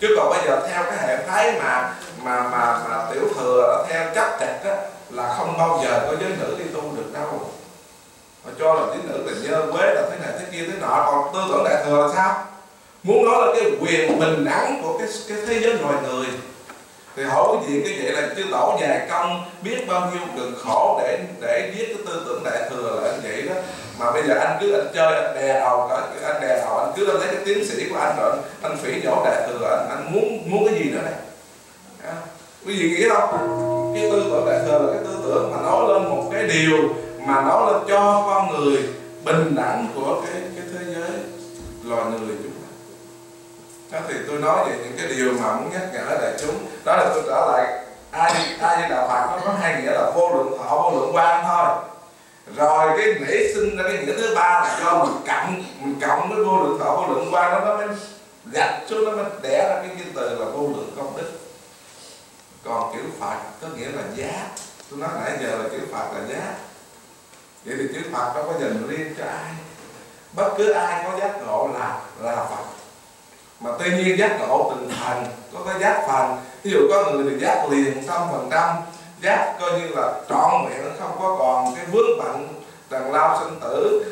Chứ còn bây giờ theo cái hệ phái mà tiểu thừa theo chấp chặt á, là không bao giờ có giới nữ đi tu được đâu. Họ cho là giới nữ là nhơ quế, là thế này thế kia thế nọ. Còn tư tưởng đại thừa là sao? Muốn nói là cái quyền bình đẳng của cái thế giới loài người. Thì hỏi gì cái vậy là chư tổ dài công biết bao nhiêu cực khổ để viết cái tư tưởng đại thừa là anh vậy đó. Mà bây giờ anh cứ chơi, anh đè đầu, anh cứ lấy cái tiến sĩ của anh rồi anh phỉ nhổ đại thừa, anh muốn cái gì nữa này? Quý vị nghĩ không? Cái tư tưởng đại thừa là cái tư tưởng mà nói lên một cái điều mà nói lên cho con người bình đẳng của cái thế giới loài người chúng ta. Đó thì tôi nói về những cái điều mà muốn nhắc nhở đại chúng. Đó là tôi trở lại ai như đạo Phật nó có hai nghĩa là vô lượng thọ, vô lượng quang thôi. Rồi cái nảy sinh ra cái nghĩa thứ ba là do mình cộng với vô lượng thọ, vô lượng quang nó mới gạch xuống, nó mới đẻ ra cái từ là vô lượng công đức. Còn kiểu Phật có nghĩa là giác. Tôi nói nãy giờ là kiểu Phật là giác. Vậy thì chữ Phật đâu có dành riêng cho ai. Bất cứ ai có giác ngộ là Phật. Mà tuy nhiên giác ngộ từng thành, có cái giác phần. Ví dụ có người thì giác liền 100%, giác coi như là trọn vẹn, không có còn cái vướng bận trần lao sinh tử,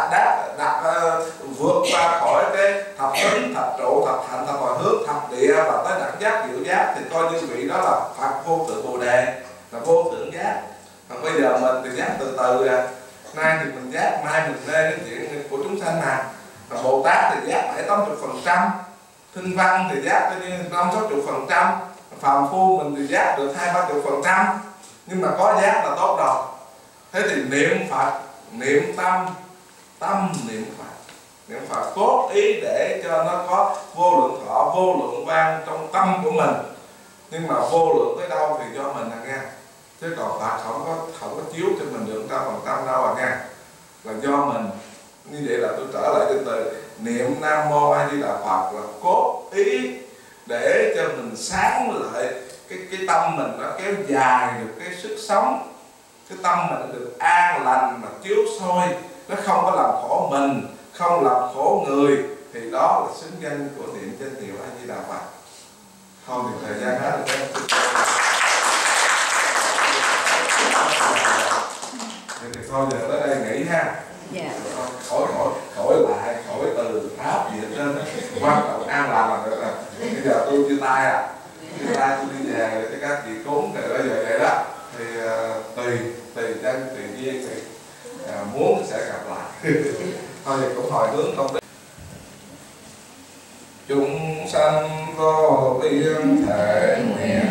vượt qua khỏi cái thập tính, thập trụ, thập hạnh, thập hồi hướng, thập địa và tới đẳng giác, diệu giác, thì coi như vị đó là Phật vô tự Bồ Đề, là vô tưởng giác. Còn bây giờ mình thì giác từ từ nay thì mình giác, mai mình mê cái chuyện của chúng sanh mà. Và Bồ Tát thì giác 70-80%, Thinh Văn thì giác tới như 50-60%, phàm phu mình thì giác được 20-30%. Nhưng mà có giác là tốt rồi. Thế thì niệm Phật, niệm tâm niệm Phật. Niệm Phật cốt ý để cho nó có vô lượng thọ, vô lượng quang trong tâm của mình. Nhưng mà vô lượng tới đâu thì do mình nghe. Chứ còn Phật không có chiếu cho mình được 100% đâu nghe. Là do mình. Như vậy là tôi trở lại cái từ niệm Nam Mô A Di Đà Phật là cốt ý để cho mình sáng lại cái tâm mình nó kéo dài được cái sức sống. Cái tâm mình được an lành mà chiếu soi, nó không có làm khổ mình, không làm khổ người, thì đó là xứng danh của niệm danh hiệu A Di Đà Phật. Thôi thì thời gian hết rồi. Thì thôi giờ tới đây nghỉ ha. Dạ. Khỏi lại, khỏi từ pháp gì hết trơn. Quan trọng an lành là được rồi. Bây giờ tôi chia tay chia tay tôi đi về cho các chị cúng thì bây giờ vậy đó. Thì tùy chân, tùy duyên thì muốn sẽ gặp lại. Thôi thì cũng hồi hướng công đức. Chúng sanh vô biên thể nguyện